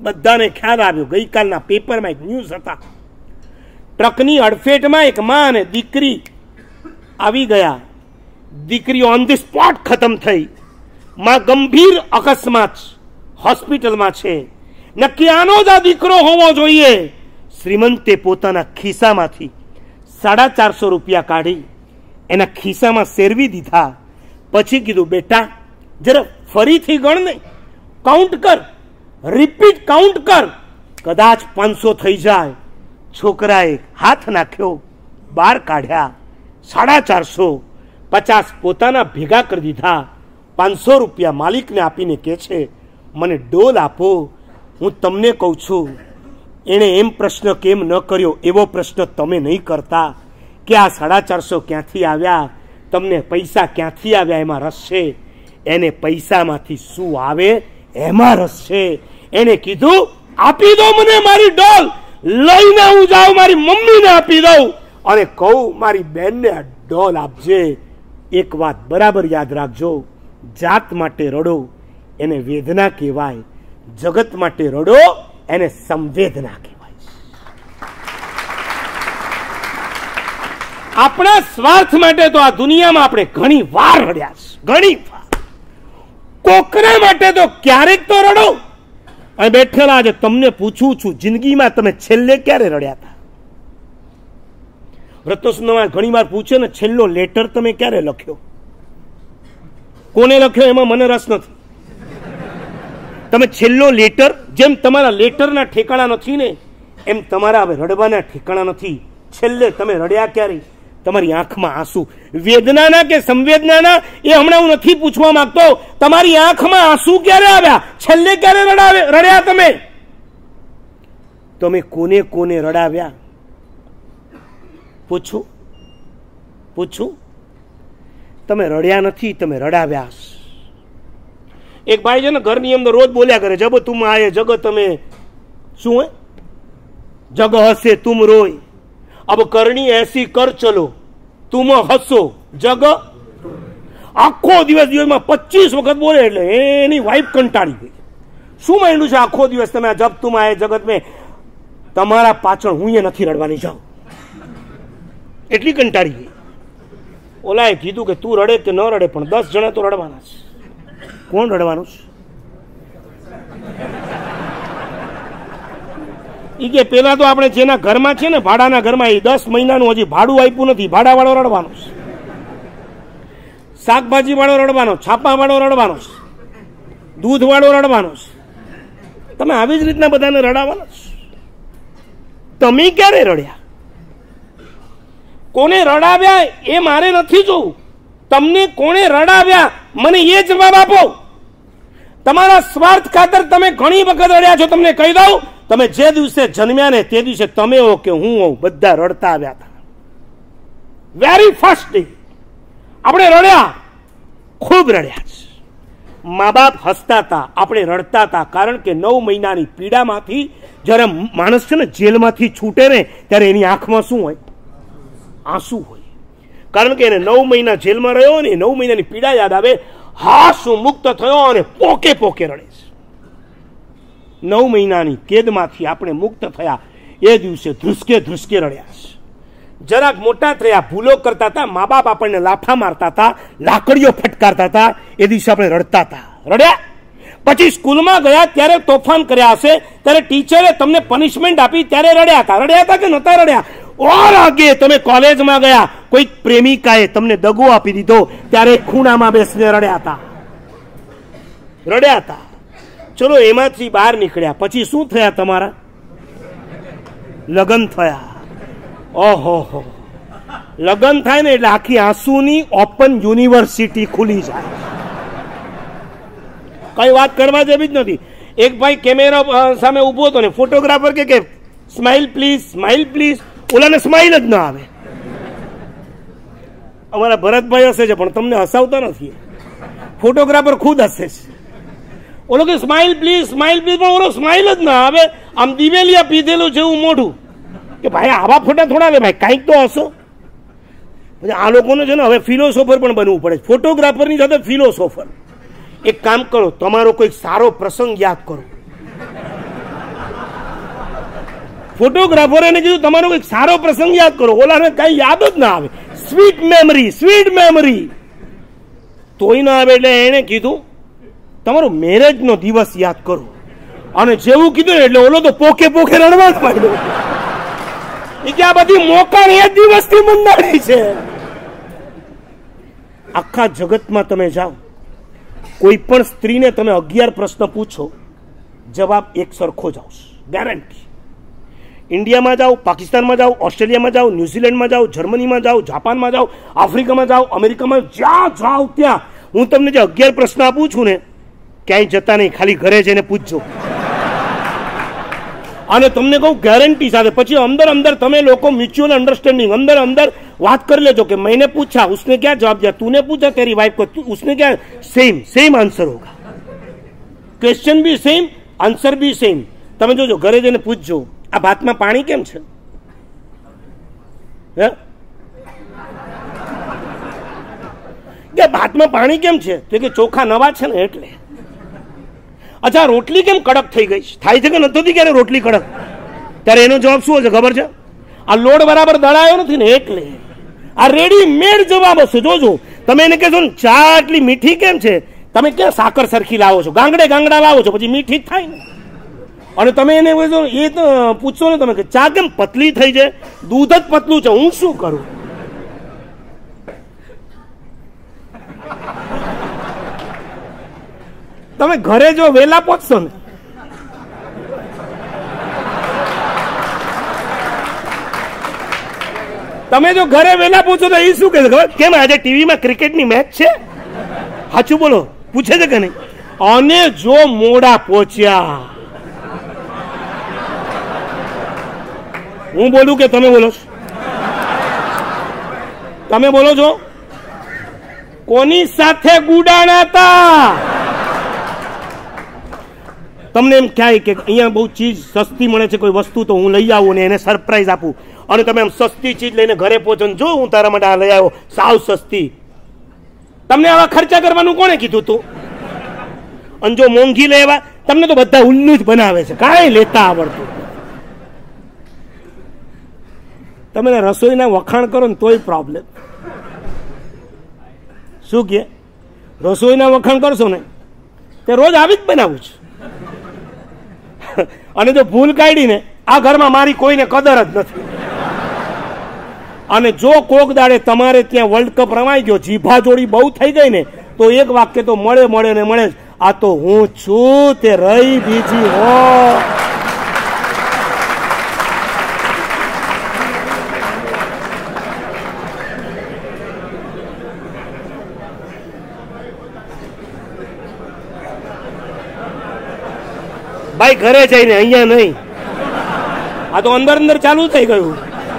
બધાને ખ્યાલ આવ્યો. ગઈકાલના પેપરમાં એક ન્યૂઝ હતા. ટ્રકની અડફેટમાં એક માં અને દીકરી આવી ગયા. દીકરી ઓન ધી સ્પોટ ખતમ થઈ. માં ગંભીર અકસ્માત હોસ્પિટલમાં છે. નક્કી આનો જ આ દીકરો હોવો જોઈએ. શ્રીમંતે પોતાના ખિસ્સામાંથી 450 રૂપિયા કાઢી એના ખિસ્સામાં સેરવી દીધા. પછી કીધું, બેટા જરા ફરીથી ગણ ને, કાઉન્ટ કર, રિપીટ કાઉન્ટ કર, કદાચ 500 થઈ જાય. છોકરાએ હાથ નાખ્યો, 12 કાઢ્યા, 450, 50 પોતાના ભેગા કરી દીધા. 500 રૂપિયા માલિકને આપીને કહે છે, મને ડોલ આપો. હું તમને કહું છું, એણે એમ પ્રશ્ન કેમ ન કર્યો એવો પ્રશ્ન તમે નહીં કરતા કે આ 450 ક્યાંથી આવ્યા, તમને પૈસા ક્યાંથી આવ્યા એમાં રસ છે. એને પૈસામાંથી શું આવે એમાં રસ છે. એને કીધું, આપી દો મને મારી ડોલ, લઈને હું જાઉં મારી મમ્મીને આપી દઉં અને કહું મારી બેનને આ ડોલ આપજે. એક વાત બરાબર યાદ રાખજો, જાત માટે રડો એને વેદના કહેવાય, જગત માટે રડો એને સંવેદના કહેવાય. આપણા સ્વાર્થ માટે તો આ દુનિયામાં આપણે ઘણી વાર રડ્યા છે, ઘણી વાર. કોકરા માટે તો ક્યારેક તો રડો. અને બેઠેલા આજે તમને પૂછું છું, જિંદગીમાં તમે છેલ્લે ક્યારે રડ્યા હતા? રત્નસુંદરમાં ઘણી વાર પૂછે ને, છેલ્લો લેટર તમે ક્યારે લખ્યો? કોને લખ્યો એમાં મને રસ નથી. તમે છેલ્લો લેટર, જેમ તમારા લેટરના ઠેકાણા નથી ને એમ તમારા હવે રડવાના ઠેકાણા નથી. છેલ્લે તમે રડ્યા ક્યારે? તમારી આંખમાં આંસુ, વેદનાના કે સંવેદનાના એ હમણાં હું નથી પૂછવા માંગતો. તમારી આંખમાં આંસુ ક્યારે આવ્યા? છેલ્લે ક્યારે રડ્યા તમે? તમે કોને કોને રડાવ્યા? પૂછું પૂછું? તમે રડ્યા નથી, તમે રડાવ્યા. એક ભાઈ છે ને ઘરની અંદર રોજ બોલ્યા કરે, જબ તુમ આયે જગ તમે શું હે જગ હસે તુમ રોય, અબ કરણી એસી કર ચલો તુમ હસો જગ. આખો દિવસમાં 25 વખત બોલે એટલે એની વાઈફ કંટાળી ગઈ. શું માંડ્યું છે આખો દિવસ તમે જબ તુમ આયે જગત મેં? તમારા પાછળ હું એ નથી રડવાની, જાઉં. એટલી કંટાળી ગઈ. ઓલાએ કીધું કે તું રડે કે ન રડે પણ 10 જણા તો રડવાના છે. કોણ રડવાનું છે? ઈ કે પેલા તો આપણે જેના ઘરમાં છે ને, ભાડાના ઘરમાં, એ 10 મહિનાનું હજી ભાડું આપ્યું નથી, ભાડાવાળો રડવાનો છે. શાકભાજી વાળો રડવાનો, છાપા વાળો રડવાનો છે, દૂધ વાળો રડવાનો છે. તમે આવી જ રીતના બધાને રડાવવાના છે. તમે ક્યારે રડ્યા? કોને રડાવ્યા એ મારે નથી જોવું. તમને કોને રડાવ્યા મને એ જવાબ આપો. તમારા સ્વાર્થ ખાતર તમે ઘણી વખત રડ્યા છો. તમને કહી દઉં, તમે જે દિવસે જન્મ્યા ને તે દિવસે તમે હો કે હું હોઉં, બધા રડતા આવ્યા હતા. વેરી ફર્સ્ટ ડે આપણે રડ્યા, ખૂબ રડ્યા છે. મા બાપ હસતા હતા, આપણે રડતા હતા. કારણ કે 9 મહિનાની પીડામાંથી જ્યારે માણસ છે ને જેલમાંથી છૂટે ને ત્યારે એની આંખમાં શું હોય? આંસુ હોય. કારણ કે એને 9 મહિના જેલમાં રહ્યો ને, 9 મહિનાની પીડા યાદ આવે, હાશું મુક્ત થયો અને પોકે પોકે રડે છે. 9 મહિનાની કેદમાંથી આપણે મુક્ત થયા એ દિવસે ધ્રુસકે ધ્રુસકે રડ્યા છે. જરાક મોટા થયા, ભૂલો કરતા હતા, મા બાપ આપણને લાફા મારતા હતા, લાકડીઓ ફટકારતા હતા, એ દિવસે આપણે રડતા હતા. રડ્યા. પછી સ્કૂલમાં ગયા ત્યારે તોફાન કર્યા હશે, ત્યારે ટીચરે તમને પનિશમેન્ટ આપી ત્યારે રડ્યા હતા. રડ્યા હતા કે નહોતા રડ્યા? ઓર આગે તમે કોલેજમાં ગયા, કોઈ પ્રેમિકાએ તમને દગો આપી દીધો ત્યારે ખૂણામાં બેસીને રડ્યા હતા. રડ્યા હતા. ચલો એમાંથી બહાર નીકળ્યા. પછી શું થયા? તમારા લગ્ન થયા. ઓહો, લગ્ન થાય ને એટલે આખી આંસુની ઓપન યુનિવર્સિટી ખુલી જાય. કઈ વાત કરવા જેવી જ નથી. એક ભાઈ કેમેરા સામે ઉભો હતો ને, ફોટોગ્રાફર કે સ્માઇલ પ્લીઝ, સ્માઇલ પ્લીઝ. ઓલાને સ્માઇલ જ ના આવે. અમારા ભરતભાઈ હસે છે પણ તમને હસાવતા નથી. ફોટોગ્રાફર ખુદ હસે છે. ઓલો કે સ્માઇલ પ્લીઝ, સ્માઇલ પ્લીઝ, પણ ઓલો સ્માઇલ જ ના આવે. આમ દિવેલિયા પીધેલું જેવું મોઢું. કે ભાઈ આવા ફોટા થોડા આવે ભાઈ, કાંઈક તો હસો. આ લોકોને છે ને હવે ફિલોસોફર પણ બનવું પડે. ફોટોગ્રાફરની સાથે ફિલોસોફર. એક કામ કરો, તમારો કોઈ સારો પ્રસંગ યાદ કરો. ફોટોગ્રાફરે એને કીધું તમારો એક સારો પ્રસંગ યાદ કરો. ઓલાને કઈ યાદ જ ના આવે. સ્વીટ મેમરી તોય ના આવે. એટલે એને કીધું તમારો મેરેજ નો દિવસ યાદ કરો. અને જેવું કીધું એટલે ઓલો તો પોકે રડવા જ માંડ્યો. એ કે આ બધી મોકાણ એ દિવસથી મંદાણી છે. આખા જગતમાં તમે જાઓ, કોઈ પણ સ્ત્રીને તમે 11 પ્રશ્ન પૂછો, જવાબ એક સરખો જ આવશે, ગેરંટી. ઇન્ડિયામાં જાઓ, પાકિસ્તાનમાં જાઓ, ઓસ્ટ્રેલિયામાં જાઓ, ન્યુઝીલેન્ડમાં જાઓ, જર્મનીમાં જાઓ, જાપાનમાં જાઓ, આફ્રિકામાં જાઓ, અમેરિકામાં, જ્યાં જાઓ ત્યાં હું તમને જે 11 પ્રશ્ન આપું છું ને, ક્યાંય જતા નહીં, ખાલી ઘરે જઈને પૂછજો. અને તમને કહું ગેરંટી સાથે. પછી અંદર તમે લોકો મ્યુચ્યુઅલ અંડરસ્ટેન્ડિંગ અંદર વાત કરી લેજો કે मैंने पूछा, उसने क्या जवाब दिया, तूने पूछा तेरी वाइफ को, उसने क्या, सेम आंसर होगा. क्वेश्चन भी सेम, आंसर भी सेम. તમે જોજો, ઘરે જઈને પૂછજો આ ભાતમાં પાણી કેમ છે, કે ભાતમાં પાણી કેમ છે, તો કે ચોખા નવા છે ને એટલે. અચ્છા, રોટલી કેમ કડક થઈ ગઈ? થાય છે કે નથી ક્યારે રોટલી કડક? ત્યારે એનો જવાબ શું હશે ખબર છે? આ લોટ બરાબર દળાયો નથી ને એટલે. આ રેડીમેડ જવાબ હશે. જોજો, તમે એને કહેશો ને ચા આટલી મીઠી કેમ છે, તમે ક્યાં સાકર સરખી લાવો છો, ગાંગડા લાવો છો, પછી મીઠી જ થાય ને. અને તમે એને એ તો પૂછશો ને તમે કે ચા કેમ પતલી થઈ છે, દૂધ જ પતલું છે, હું શું કરું? તમે ઘરે જો વેલા પહોંચશો ને, તમે જો ઘરે વેલા પહોંચો તો એ શું કહે ખબર? કેમ આજે ટીવીમાં ક્રિકેટની મેચ છે? સાચું બોલો, પૂછે છે કે નહીં? અને જો મોડા પહોંચ્યા, હું બોલું કે તમે બોલો છો? તમે બોલો છો? કોની સાથે ગુડાણા હતા? તમને એમ થાય કે અહીંયા બહુ ચીજ સસ્તી મળે છે, કોઈ વસ્તુ, તો હું લઈ આવું ને એને સરપ્રાઈઝ આપું. અને તમે આમ સસ્તી ચીજ લઈને ઘરે પહોંચો ને જો હું તારા માટે આ લઈ આવ્યો, સાવ સસ્તી. તમને આવા ખર્ચા કરવાનું કોણે કીધું તું? અને જો મોંઘી લેવા, તમને તો બધા ઉલ્લુ જ બનાવે છે, કાંઈ લેતા આવડતું. તમે રસોઈના વખાણ કરો ને તોય પ્રોબ્લેમ. શું કે રસોઈના વખાણ કરશો ને તે રોજ આવી જ બનાવું છું. અને જો ભૂલ કાઢીને આ ઘરમાં મારી કોઈને કદર જ નથી. અને જો કોક દાડે તમારે ત્યાં વર્લ્ડ કપ રમાઈ ગયો, જીભા જોડી બહુ થઈ ગઈ ને, તો એક વાક્ય તો મળે ને મળે જ, આ તો હું છું, તે રહી બીજી હો. ભાઈ ઘરે જઈને, અહીંયા નહીં. આ તો અંદર ચાલુ થઈ ગયું.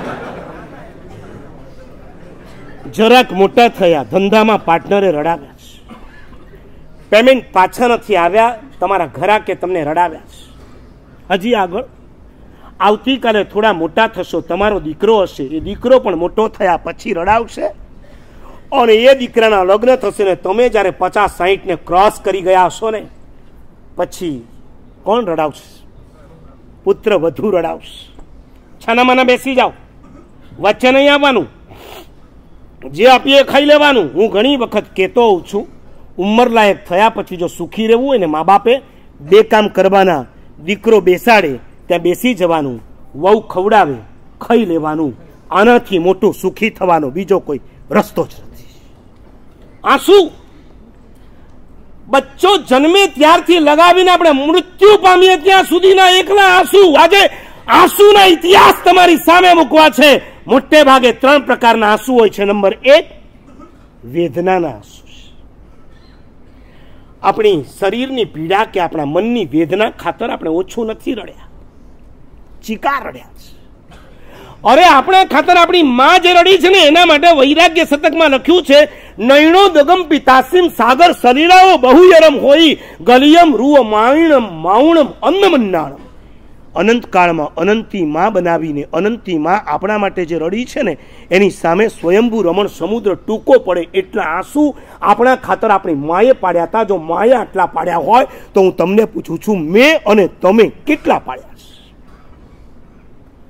જરાક મોટા થયા, ધંધામાં પાર્ટનરે રડાવ્યા છે, પેમેન્ટ પાછા નથી આવ્યા, તમારા ઘરાકે તમને રડાવ્યા છે. હજી આગળ આવતીકાલે થોડા મોટા થશો, તમારો દીકરો હશે, એ દીકરો પણ મોટો થયા પછી રડાવશે. અને એ દીકરાના લગ્ન થશે ને તમે જ્યારે 50-60 ને ક્રોસ કરી ગયા હશો ને, પછી કોણ રડાવશે? પુત્ર વધુ રડાવશે. છાનામાના બેસી જાઓ, વચ્ચે નહીં આવવાનું, જે આપીએ ખાઈ લેવાનું. હું ઘણી વખત કહેતો હોઉં છું, ઉંમર લાયક થયા પછી જો સુખી રહેવું હોય ને, મા બાપે 2 કામ કરવાના. દીકરો બેસાડે ત્યાં બેસી જવાનું, વહુ ખવડાવે ખાઈ લેવાનું. આનાથી મોટું સુખી થવાનો બીજો કોઈ રસ્તો જ નથી. આંસુ બચ્ચો જન્મે ત્યારથી લગાવીને આપણે મૃત્યુ પામીએ ત્યાં સુધીના એકલા આંસુ. આજે આંસુના ઇતિહાસ તમારી સામે મૂકવા છે. મોટે ભાગે 3 પ્રકારના આંસુ હોય છે. નંબર 1, વેદનાના આંસુ. આપણી શરીરની પીડા કે આપણા મનની વેદના ખાતર આપણે ઓછું નથી રડ્યા, ચિકાર રડ્યા છે. અરે આપણા ખાતર આપણી માં જે રડી છે ને, એના માટે વૈરાગ્ય શતકમાં લખ્યું છે, નૈણો દગમ પિતાસિમ સાગર સલીલાઓ બહુયરમ હોઈ ગલિયમ રૂવ માવિણમ માઉણમ અન્નમન્નાણમ. અનંતકાળમાં અનંતી માં બનાવીને અનંતી માં આપણા માટે જે રડી છે ને, એની સામે સ્વયંભૂ રમણ સમુદ્ર ટૂંકો પડે એટલા આંસુ આપણા ખાતર આપણી માએ પાડ્યા હતા. જો માએ આટલા પાડ્યા હોય તો હું તમને પૂછું છું, મેં અને તમે કેટલા પાડ્યા છે?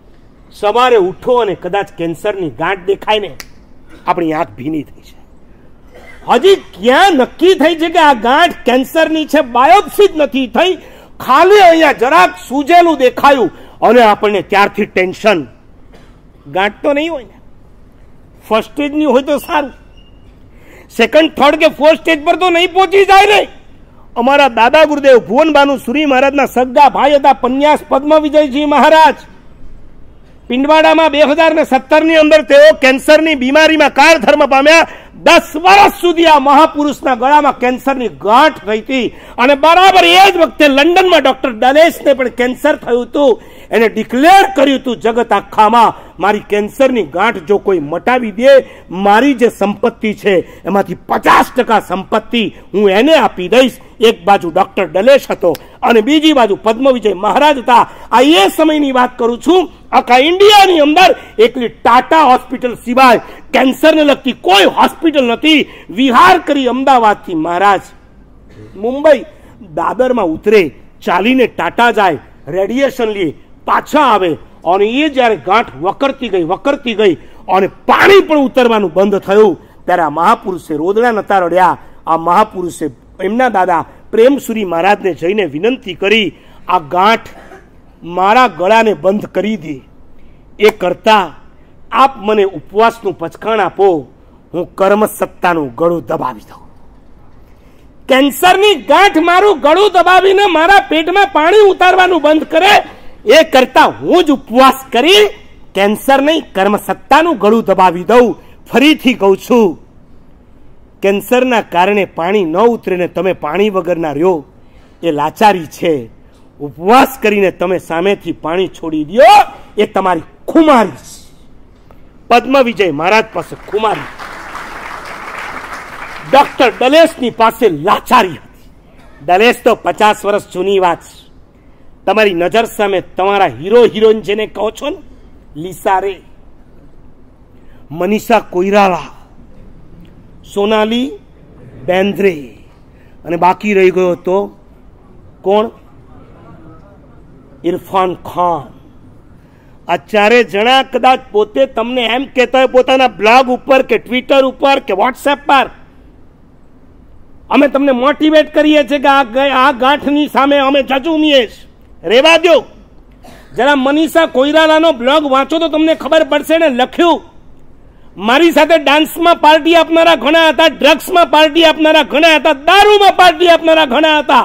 સવારે ઉઠો અને કદાચ કેન્સરની ગાંઠ દેખાય ને આપણી આંખ ભીની થઈ છે. હજી ક્યાં નક્કી થઈ છે કે આ ગાંઠ કેન્સરની છે? બાયોપ્સી જ નથી થઈ, ખાલી અહીંયા જરાક સૂજેલું દેખાયું અને આપણને ત્યારથી ટેન્શન. ગાંઠ તો નહીં હોય ને, ફર્સ્ટ સ્ટેજની હોય તો સારું, સેકન્ડ થર્ડ કે ફોર્થ સ્ટેજ પર તો નહીં પહોંચી જાય ને. અમારા દાદા ગુરુદેવ ભુવનબાનુ સુરી મહારાજના સગા ભાઈ હતા પન્યાસ પદ્મ વિજયજી મહારાજ. પિંડવાડામાં 2017 ની અંદર તેઓ કેન્સરની બીમારીમાં કાળધર્મ પામ્યા. 10 વર્ષ સુધી આ મહાપુરુષના ગળામાં કેન્સરની ગાંઠ થઈ હતી અને બરાબર એ જ વખતે લંડનમાં ડોક્ટર ડલેસને પણ કેન્સર થયું હતું. એને ડિક્લેર કર્યું હતું જગત આખામાં, મારી કેન્સરની ગાંઠ જો કોઈ મટાવી દે, મારી જે સંપત્તિ છે એમાંથી 50% સંપત્તિ હું એને આપી દઈશ. એક બાજુ ડોક્ટર ડલેશ હતો અને બીજી બાજુ પદ્મ વિજય મહારાજ હતા. આ એ સમયની વાત કરું છું. આખા ઇન્ડિયાની અંદર એકલી ટાટા હોસ્પિટલ સિવાય કેન્સરને લગતી કોઈ હોસ્પિટલ નથી. વિહાર કરી અમદાવાદથી મહારાજ મુંબઈ દાદરમાં ઉતરે, ચાલીને ટાટા જાય, રેડિયેશન લે, પાછા આવે અને એ જ્યારે ગાંઠ વકરતી ગઈ અને પાણી પણ ઉતરવાનું બંધ થયું ત્યારે આ મહાપુરુષે રોદડા નતા રડ્યા. આ મહાપુરુષે એમના દાદા પ્રેમસુરી મહારાજને જઈને વિનંતી કરી, આ ગાંઠ મારા ગળાને બંધ કરી દે, એ કરતા આપ મને ઉપવાસનું પચખાણ આપો, હું કર્મ સત્તાનું ગળું દબાવી દઉં. કેન્સરની ગાંઠ મારું ગળું દબાવીને મારા પેટમાં પાણી ઉતારવાનું બંધ કરે, એ કરતા હું જ ઉપવાસ કરી કેન્સર નહીં કર્મ સત્તાનું ગળું દબાવી દઉં. ફરીથી કહું છું, કેન્સરના કારણે પાણી ન ઉતરે ને તમે પાણી વગરના રહ્યો એ લાચારી છે. ઉપવાસ કરીને તમે સામેથી પાણી છોડી દો એ તમારી ખુમારી છે. પદ્મ વિજય મહારાજ પાસે ખુમારી, ડોક્ટર ડલેસની પાસે લાચારી હતી. ડલેસ તો 50 વર્ષ જૂની વાત છે. તમારી નજર સામે તમારા હીરો હિરોઈન જેને કહો છો ને, લીસા રે, મનીષા કોઈરાલા, સોનાલી બેન્દ્રે અને બાકી રહી ગયો તો કોણ? ઇરફાન ખાન. આ ચારે જણા કદાચ પોતે તમને એમ કહેતા હોય પોતાના બ્લોગ ઉપર કે ટ્વિટર ઉપર કે વોટ્સએપ પર, અમે તમને મોટિવેટ કરીએ છીએ કે આ ગાંઠની સામે અમે જજુમીએ છીએ. રેવા દો જરા. મનીષા કોઈરાલાનો બ્લોગ વાંચો તો તમને ખબર પડશે ને. લખ્યું, મારી સાથે ડાન્સમાં પાર્ટી આપનારા ઘણા હતા, ડ્રગ્સમાં પાર્ટી આપનારા ઘણા હતા, દારૂમાં પાર્ટી આપનારા ઘણા હતા,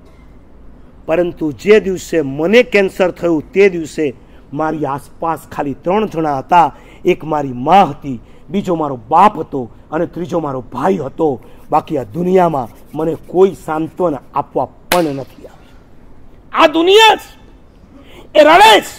પરંતુ જે દિવસે મને કેન્સર થયું તે દિવસે મારી આસપાસ ખાલી 3 જણા હતા. એક મારી મા હતી, બીજો મારો બાપ હતો અને ત્રીજો મારો ભાઈ હતો. બાકી આ દુનિયામાં મને કોઈ સાંત્વના આપવા પણ નથી આવી. આ દુનિયા એ રડેશ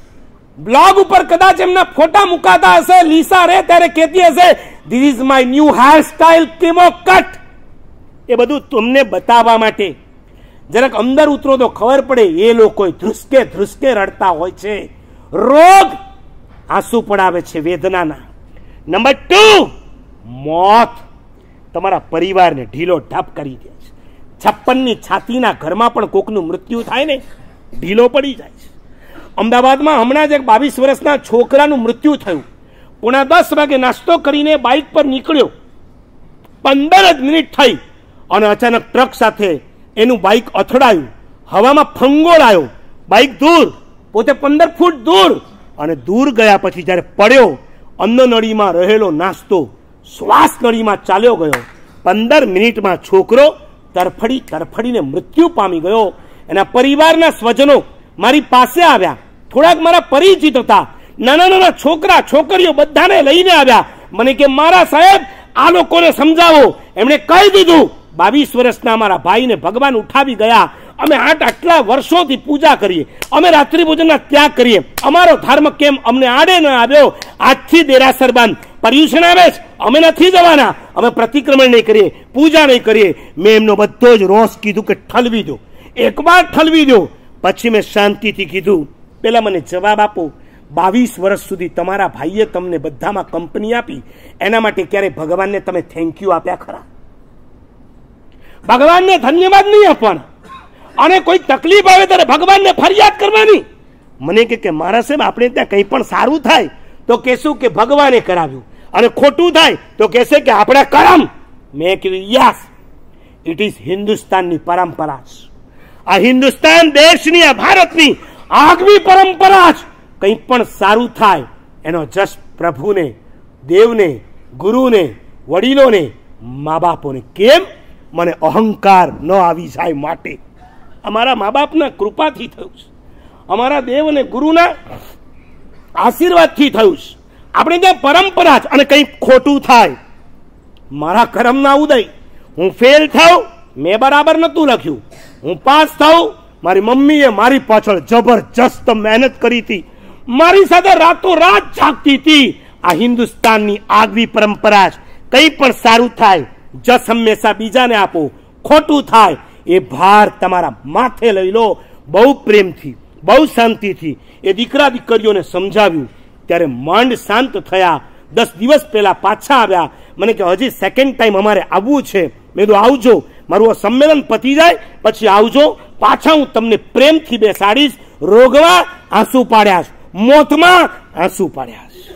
બ્લોગ ઉપર કદાચ એમના ફોટા મુકાતા હશે, લીસા રે ત્યારે કહેતી હશે this is my new hair style chemo cut. એ બધું તમને બતાવવા માટે. જરાક અંદર ઉતરો તો ખબર પડે એ લોકો ધ્રુસકે રડતા હોય છે. રોગ આંસુ પડાવે છે વેદનાના. નંબર 2, મોત તમારા પરિવારને ઢીલો ઢાપ કરી દે છે. 56ની છાતીના ઘરમાં પણ કોકનું મૃત્યુ થાય ને ઢીલો પડી જાય છે. અમદાવાદમાં હમણાં જ એક 22 વર્ષના છોકરાનું મૃત્યુ થયું. 9:30 વાગે નાસ્તો કરીને બાઇક પર નીકળ્યો, 15 જ મિનિટ થઈ અને અચાનક ટ્રક સાથે એનું બાઇક અથડાયું, હવામાં ફંગોળાયો, બાઇક દૂર, પોતે 15 ફૂટ દૂર, અને દૂર ગયા પછી જ્યારે પડ્યો, અન્નનળીમાં રહેલો નાસ્તો શ્વાસ નળીમાં ચાલ્યો ગયો. 15 મિનિટમાં છોકરો તરફડીને મૃત્યુ પામી ગયો. એના પરિવારના સ્વજનો મારી પાસે આવ્યા. થોડાક મારા પરિચિત હતા, નાના છોકરા છોકરીઓ બધાને લઈને આવ્યા. મને કે મારા સાહેબ આ લોકોને સમજાવો. એમણે કહી દીધું 22 વર્ષના અમારા ભાઈને ભગવાન ઉઠાવી ગયા. અમે આટલા વર્ષોથી પૂજા કરીએ, અમે રાત્રિ ભોજનના ત્યાગ કરીએ, અમારો ધર્મ કેમ અમને આડે ન આવ્યો? આજથી દેરાસર બંધ, પર્યુષણ આવે છે, અમે નથી જવાના, અમે પ્રતિક્રમણ નહીં કરીએ, પૂજા નહીં કરીએ. મેં એમનો બધો જ રોષ કીધું કે ઠલવી દો, એકવાર ઠલવી દો. પછી મેં શાંતિથી કીધું, પેલા મને જવાબ આપો, 22 વર્ષ સુધી તમારા ભાઈએ તમને બધામાં કંપની આપી, એના માટે ક્યારે ભગવાનને તમે થેન્ક યુ આપ્યા ખરા? ભગવાનને ધન્યવાદ નહીં આપવાના. અને કોઈ તકલીફ આવે ત્યારે ભગવાનને ફરિયાદ કરવાની. મને કે મારા સાહેબ આપણે ત્યાં કંઈ પણ સારું થાય તો કહેશું કે ભગવાને કરાવ્યું, અને ખોટું થાય તો કહેશે કે આપણે કરમ. મેં કીધું યસ, ઇટ ઇઝ હિન્દુસ્તાનની પરંપરા છે. આ હિન્દુસ્તાન દેશની, આ ભારતની આગવી પરંપરા છે. કંઈ પણ સારું થાય એનો જશ પ્રભુને, દેવને, ગુરુને, વડીલોને, મા બાપોને. કેમ? મને અહંકાર ન આવી જાય માટે. અમારા મા બાપના કૃપાથી થયું છે, અમારા દેવ અને ગુરુના આશીર્વાદથી થયું છે. આપણે ત્યાં પરંપરા છે. અને કંઈ ખોટું થાય, મારા કરમના ઉદય, હું ફેલ થાઉં, મેં બરાબર નહોતું લખ્યું, હું પાસ થાઉં, મારી મમ્મીએ મારી પાછળ જબરજસ્ત મહેનત કરી હતી, મારી સાથે રાતોરાત જાગતી હતી. આ હિન્દુસ્તાનની આગવી પરંપરા છે. કંઈ પણ સારું થાય, જસ હંમેશા બીજાને આપો. ખોટું થાય એ ભાર તમારા માથે લઈ લો. બહુ પ્રેમથી, બહુ શાંતિથી એ દીકરા દીકરીઓને સમજાવ્યું. ત્યારે માંડ શાંત થયા. 10 દિવસ પહેલા પાછા આવ્યા. મને કે હજી સેકન્ડ ટાઈમ અમારે આવવું છે. મેં કીધું આવજો, મારું આ સંમેલન પતી જાય પછી આવજો, પાછા હું તમને પ્રેમથી બેસાડીશ. રોગમાં આંસુ પાડ્યા છે, મોતમાં આંસુ પાડ્યા છે,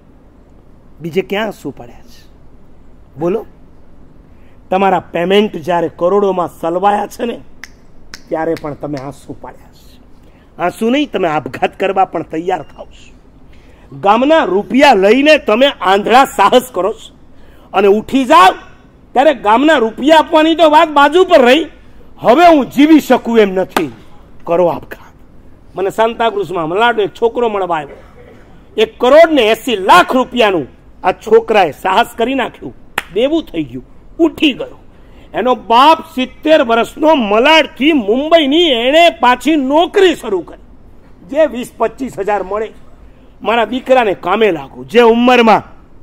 બીજે ક્યાં આંસુ પાડ્યા છે? બોલો. તમારા પેમેન્ટ જ્યારે કરોડોમાં સલવાયા છે ને, ત્યારે પણ તમે આંસુ પાડ્યા છે. આંસુ નહીં, તમે આપઘાત કરવા પણ તૈયાર થાવ છો. ગામના રૂપિયા લઈને તમે આંધળા સાહસ કરો છો, અને ઉઠી જાવ ત્યારે ગામના રૂપિયા આપવાની તો વાત બાજુ પર રહી. હવે હું જીવી શકું એમ નથી, કરો આપઘાત. મને સાંતાક્રુઝમાં મલાડો એક છોકરો મળવા આવ્યો. 1 કરોડ ને 80 લાખ રૂપિયાનું આ છોકરાએ સાહસ કરી નાખ્યું. દેવું થઈ ગયું, ઉઠી ગયો. એનો બાપ 70 વર્ષનો મલાડથી મુંબઈની એણે પાછી નોકરી શરૂ કરી, જે 20-25 હજાર મળે. મારા દીકરાને કામે લાગુ. જે ઉંમરમાં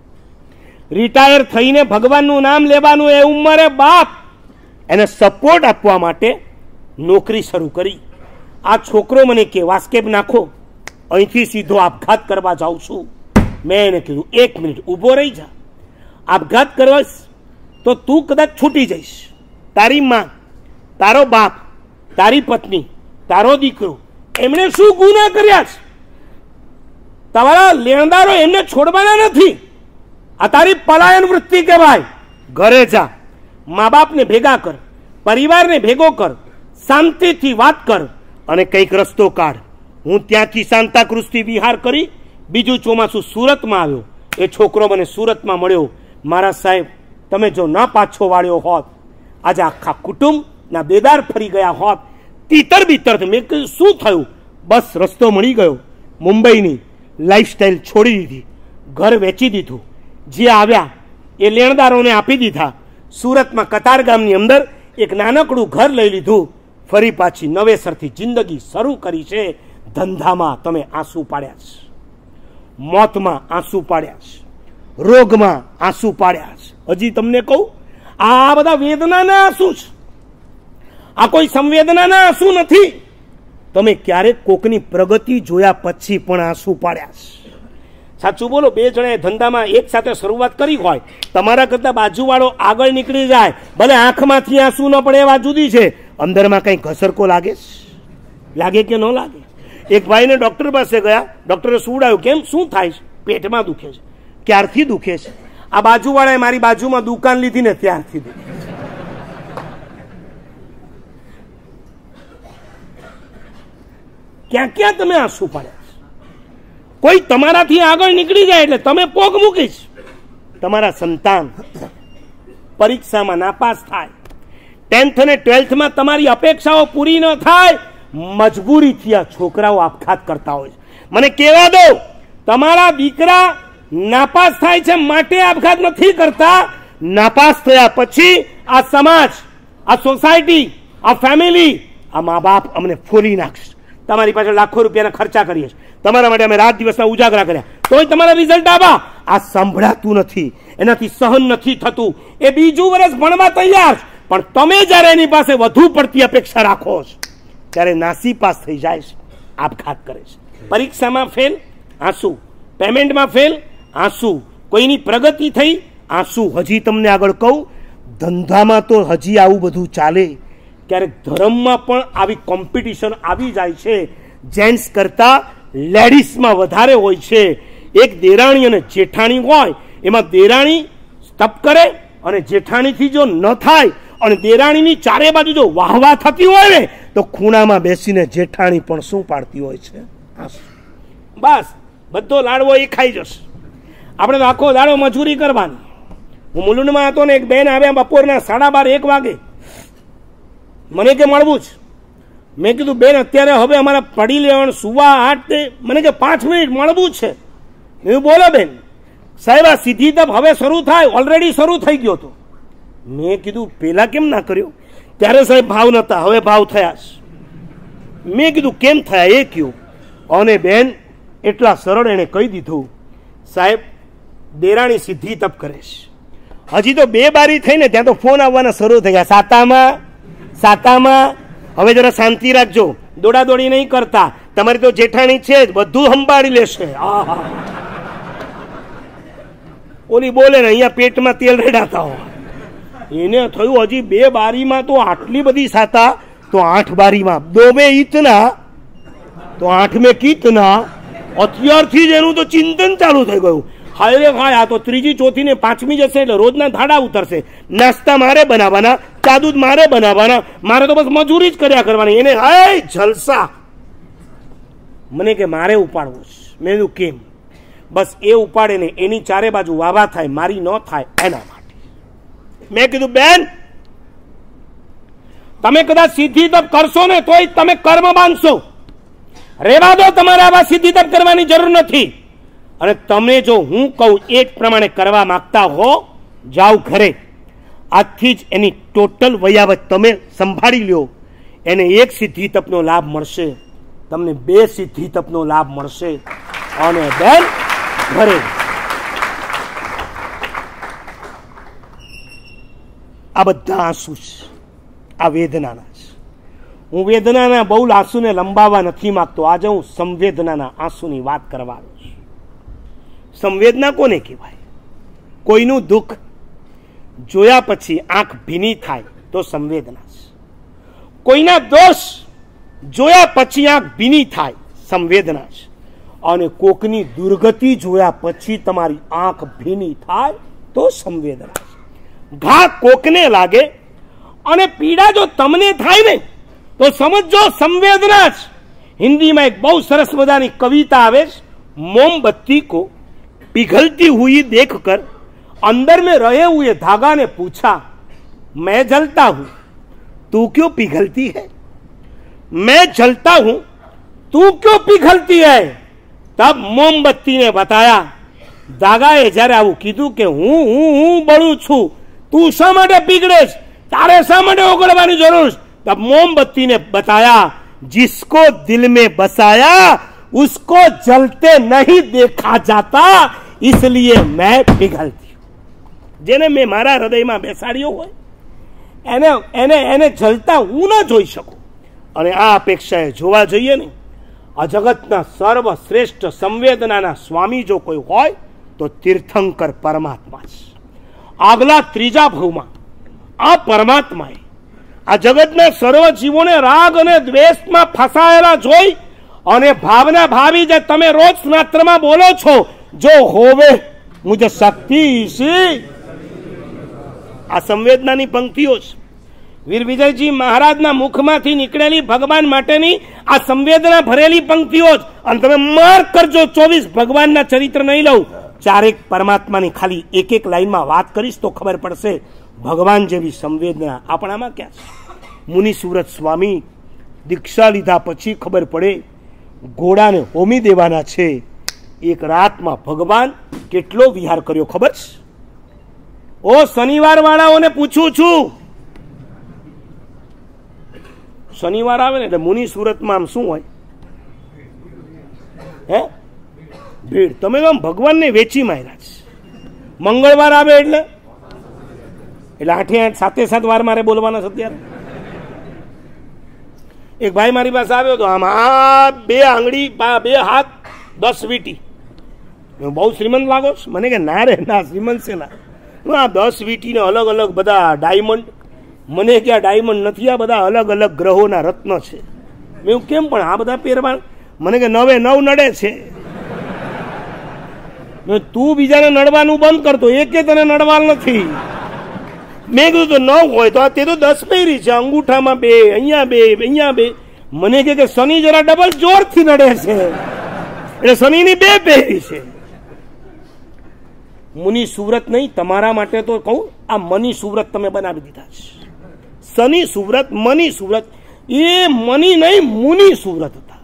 રિટાયર થઈને ભગવાનનું નામ લેવાનું એ ઉંમરે બાપ એને સપોર્ટ આપવા માટે નોકરી શરૂ કરી. આ છોકરો મને કે વાસ્કેપ નાખો, અહીંથી સીધો આપઘાત કરવા જાઉં છું. મેં એને કીધું 1 મિનિટ ઊભો રહી જા. આપઘાત કરવા તો તું કદાચ છૂટી જઈશ. તારી માં, તારો બાપ, તારી પત્ની, તારો દીકરો, એમણે શું ગુના કર્યા છે? તમારા લેણદારો એમને છોડવાના નથી. આ તારી પલાયન વૃત્તિ કહેવાય. ઘરે જા, મા બાપને ભેગા કર, પરિવારને ભેગો કર, શાંતિથી વાત કર અને કંઈક રસ્તો કાઢ. હું ત્યાંથી સાંતાક્રુઝથી વિહાર કરી બીજું ચોમાસું સુરતમાં આવ્યો. એ છોકરો મને સુરતમાં મળ્યો. મારા સાહેબ, તમે જો ના પાછો વાળ્યો હોત, આજે આખા કુટુંબના બેદાર ફરી ગયા હોત. તીતર બીતર. મેં કહ્યું શું થયું? બસ રસ્તો મળી ગયો. મુંબઈની લાઈફસ્ટાઈલ છોડી દીધી, ઘર વેચી દીધું, જે આવ્યા એ લેણદારોને આપી દીધા. સુરતમાં કતાર ગામની અંદર એક નાનકડું ઘર લઈ લીધું. ફરી પાછી નવેસરથી જિંદગી શરૂ કરી છે. ધંધામાં તમે આંસુ પાડ્યા છે, મોતમાં આંસુ પાડ્યા છે, રોગમાં આંસુ પાડ્યા છે. હજી તમને કહું, આ બધા વેદનાના આંસુ છે, આ કોઈ સંવેદનાના આંસુ નથી. તમે ક્યારેક કોકની પ્રગતિ જોયા પછી પણ આંસુ પાડ્યા છે. સાચું બોલો, 2 જણાએ ધંધામાં એક સાથે શરૂઆત કરી હોય, તમારા કરતા બાજુવાળો આગળ નીકળી જાય, ભલે આંખમાંથી આંસુ ન પડે એ વાત જુદી છે, અંદરમાં કંઈ ઘસરકો લાગે છે? લાગે કે ન લાગે? એક ભાઈને ડોક્ટર પાસે ગયા, ડોક્ટરે સુવડાવ્યું. કેમ, શું થાય છે? પેટમાં દુખે છે. ક્યારથી દુખે છે? આ બાજુવાળાએ મારી બાજુમાં દુકાન લીધી ને ત્યારથી દુખે. ક્યાં ક્યાં તમે આંસુ પાડ્યા? કોઈ તમારાથી આગળ નીકળી જાય એટલે તમે પોગ મૂકીશ. તમારા સંતાન પરીક્ષામાં નાપાસ થાય, 10th અને 12thમાં તમારી અપેક્ષાઓ પૂરી ન થાય, મજબૂરીથી આ છોકરાઓ આપઘાત કરતા હોય છે. મને કહેવા દો, તમારા દીકરા નાપાસ થાય છે માટે આપઘાત નથી કરતા. નાપાસ થયા પછી આ સમાજ, આ સોસાયટી, આ ફેમિલી, આ મા બાપ અમને ફોલી નાખશે. તમારી પાછળ લાખો રૂપિયાના ખર્ચા કરીએ છીએ, તમારા માટે અમે રાત દિવસના ઉજાગરા કર્યા, તોય તમારા રિઝલ્ટ આવા. આ સંભળાતું નથી, એનાથી સહન નથી થતું. એ બીજું વર્ષ ભણવા તૈયાર, પણ તમે જ્યારે એની પાસે વધુ પડતી અપેક્ષા રાખો છો ત્યારે નાસી પાસ થઈ જાય છે, આપઘાત કરે છે. પરીક્ષામાં ફેલ, આંસુ. પેમેન્ટમાં ફેલ, આંસુ. કોઈની પ્રગતિ થઈ, આંસુ. હજી તમને આગળ કહું, ધંધામાં તો હજી આવું બધું ચાલે. ક્યારેક ધર્મમાં પણ આવી કોમ્પિટિશન આવી જાય છે. જેન્ટ્સ કરતા લેડીઝમાં વધારે હોય છે. એક દેરાણી અને જેઠાણી હોય, એમાં દેરાણી તપ કરે અને જેઠાણીથી જો ન થાય અને દેરાણીની ચારે બાજુ જો વાહવા થતી હોય ને તો ખૂણામાં બેસીને જેઠાણી પણ શું પાડતી હોય છે? બસ બધો લાડવો એ ખાઈ જશે. આપણે તો આખો દાડો મજૂરી કરવાની. હું મુલુંડમાં હતો ને, એક બેન આવ્યા બપોરના 12:30-1 વાગે, મને કે મળવું જ. મેં કીધું બેન અત્યારે હવે અમારે પડી લેવાનું સુવા 8, મને કે 5 મિનિટ મળવું છે. મેં બોલો બેન. સાહેબ આ સીધી તપ હવે શરૂ થાય, ઓલરેડી શરૂ થઈ ગયો હતો. મેં કીધું પેલા કેમ ના કર્યો? ત્યારે સાહેબ ભાવ નતા, હવે ભાવ થયા. મેં કીધું કેમ થયા એ કયો. અને બેન એટલા સરળ એને કહી દીધું, સાહેબ દેરાણી સીધી તપ કરે છે. હજી તો 2 બારી થઈને ત્યાં તો ફોન આવવાના શરૂ થઈ ગયા, સાતામાં હવે જરા શાંતિ રાખજો, દોડાદોડી નહીં કરતા, તમારી તો જેઠાણી છે જ, બધું સંભાળી લેશે. ઓલી બોલે ને અહીંયા પેટમાં તેલ રેડાતા હોય. એને થયું હજી 2 બારીમાં તો આટલી બધી સાતા, તો 8 બારીમાં 2 में इतना તો 8 में कितना. અત્યારથી જ એનું તો ચિંતન ચાલુ થઈ ગયું. હાય રે ભાઈ, આ તો 3જી 4જી ને 5મી જશે એટલે રોજના ધાડા ઉતરશે. નાસ્તા મારે બનાવવાના, ચા દૂધ મારે બનાવવાના, મારે તો બસ મજૂરી જ કર્યા કરવાની. એને હાય જલસા. મને કે મારે ઉપાડવું છે. મેં કીધું કેમ? બસ એ ઉપાડે ને એની ચારે બાજુ વાવા થાય, મારી ન થાય એના માટે. મેં કીધું બેન તમે કદાચ સીધી તપ કરશો ને તોય તમે કર્મ બાંધશો. રેવા દો, તમારે આવા સીધી તપ કરવાની જરૂર નથી. અને તમે જો હું કહું એ જ પ્રમાણે કરવા માંગતા હો, જાઓ ઘરે. આજથી જ એની ટોટલ વયાવત તમે સંભાળી લ્યો. એને 1 સિદ્ધિ તપનો લાભ મળશે, તમને 2 સિદ્ધિ તપનો લાભ મળશે. અને બેન ઘરે આ બધા આંસુ છે, આ વેદનાના છે. હું વેદનાના બહુ આંસુને લંબાવવા નથી માંગતો. આજે હું સંવેદનાના આંસુની વાત કરવા આવ્યો છું. સંવેદના કોને કહેવાય? કોઈનું દુઃખ જોયા પછી આંખ ભીની થાય તો સંવેદના છે. કોઈના દોષ જોયા પછી આંખ ભીની થાય, સંવેદના છે. અને કોકની દુર્ગતિ જોયા પછી તમારી આંખ ભીની થાય તો સંવેદના છે. ઘા કોકને લાગે અને પીડા જો તમને થાય ને તો સમજો સંવેદના જ. હિન્દીમાં એક બહુ સરસ મજાની કવિતા આવે છે, मोमबत्ती को पिघलती हुई देखकर अंदर में रहे हुए धागा ने पूछा, मैं जलता हूं तू क्यों पिघलती है? मैं जलता हूं तू क्यों पिघलती है? तब मोमबत्ती ने बताया, धागाए जયારે આવું કીધું કે હું બળું છું, તું શા માટે પીગળે છે, તારે શા માટે ઓગળવાની જરૂર છે? तब मोमबत्ती ने बताया, जिसको दिल में बसाया उसको जलते नहीं देखा जाता, इसलिए मैं पिघलती हूं. જેને મેં મારા હૃદયમાં બેસાડ્યો હોય એને એને એને જલતા હું ન જોઈ શકું. અને આ અપેક્ષાએ જોવા જોઈએ ને, આ જગતના સર્વશ્રેષ્ઠ સંવેદનાના સ્વામી જો કોઈ હોય તો તીર્થંકર પરમાત્મા છે. આગલા 3જા ભાવમાં આ પરમાત્માએ આ જગતના સર્વ જીવોને રાગ અને દ્વેષમાં ફસાયેલા જોઈ અને ભાવના ભાવી જે તમે રોજ સ્નાત્રમાં બોલો છો, જો હોવે મુજે શક્તિ સી, આ સંવેદનાની પંક્તિઓ છે. વીર વિજયજી મહારાજના મુખમાંથી નીકળેલી ભગવાન માટેની આ સંવેદના ભરેલી પંક્તિઓ જ. અને તમે માર્ક કરજો, 24 ભગવાનના ચરિત્ર નહીં લઉં, 4 પરમાત્માની ખાલી એક લાઈનમાં વાત કરીશ તો ખબર પડશે ભગવાન જેવી સંવેદના આપણામાં ક્યાં છે. મુનિ સુરત સ્વામી દીક્ષા લીધા પછી ખબર પડે ઘોડાને હોમી દેવાના છે. એક રાતમાં ભગવાન કેટલો વિહાર કર્યો ખબર છે? ઓ શનિવાર વાળાઓને પૂછું છું, શનિવાર આવે ને એટલે મુનિ સુરતમાં આમ શું હોય? હે ભીડ. તમે આમ ભગવાનને વેચી માર્યા છે. મંગળવાર આવે એટલે 8 7 વાર મારે બોલવાના છે. અત્યારે એક ભાઈ મારી પાસે આવ્યો તો, આમ આ 2 આંગળી 2 હાથ 10 વીંટી. બહુ શ્રીમંત લાગો છો? મને કે ના રે ના, શ્રીમંત છે ના. આ 10 વીંટીને અલગ અલગ બધા ડાયમંડ. મને કે આ ડાયમંડ નથી, આ બધા અલગ અલગ ગ્રહોના રત્ન છે. મેં કેમ પણ આ બધા પહેરવા? મને કે 9 એ 9 નડે છે. તું બીજાને નડવાનું બંધ કરતો, એકે તને નડવાલ નથી. મેં કીધું તો 9 હોય તો તે તો 10 પહેરી છે, અંગૂઠામાં 2, અહીંયા 2, અહીંયા 2. મને કે શનિ જરા ડબલ જોરથી નડે છે એટલે શનિની 2 પહેરી છે. મુનિ સુવ્રત નહીં, તમારા માટે તો કહું, આ મની સુવ્રત તમે બનાવી દીધા છે. શનિ સુવ્રત, મની સુવ્રત, એ મની નહીં મુનિ સુવ્રત હતા.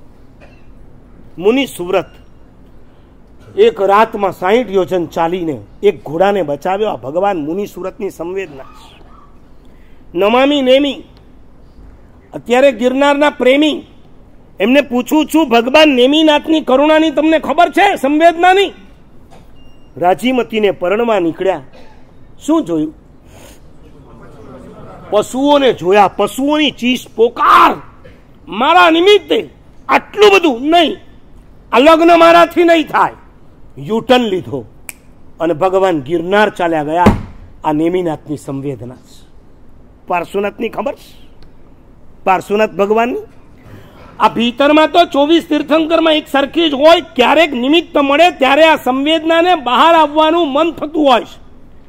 મુનિ સુવ્રત એક રાતમાં 60 યોજન ચાલીને એક ઘોડાને બચાવ્યો. આ ભગવાન મુનિ સુવ્રતની સંવેદના છે. નમામી નેમી. અત્યારે ગિરનારના પ્રેમી, એમને પૂછું છું, ભગવાન નેમીનાથની કરુણાની તમને ખબર છે? સંવેદનાની. રાજીમતીને પરણવા નીકળ્યા, શું જોયું? પશુઓને જોયા, પશુઓની ચીસ પોકાર. મારા નિમિત્તે આટલું બધું નહીં, આ લગ્ન મારાથી નહીં થાય. યુટર્ન લીધો અને ભગવાન ગિરનાર ચાલ્યા ગયા. આ નેમિનાથની સંવેદના છે. પાર્શ્વનાથની ખબર છે? પાર્શ્વનાથ ભગવાનની આ ભીતરમાં તો 24 તીર્થંકરમાં એક સરખી જ હોય. ક્યારેક નિમિત્ત મળે ત્યારે આ સંવેદનાને બહાર આવવાનું મન થતું હોય છે.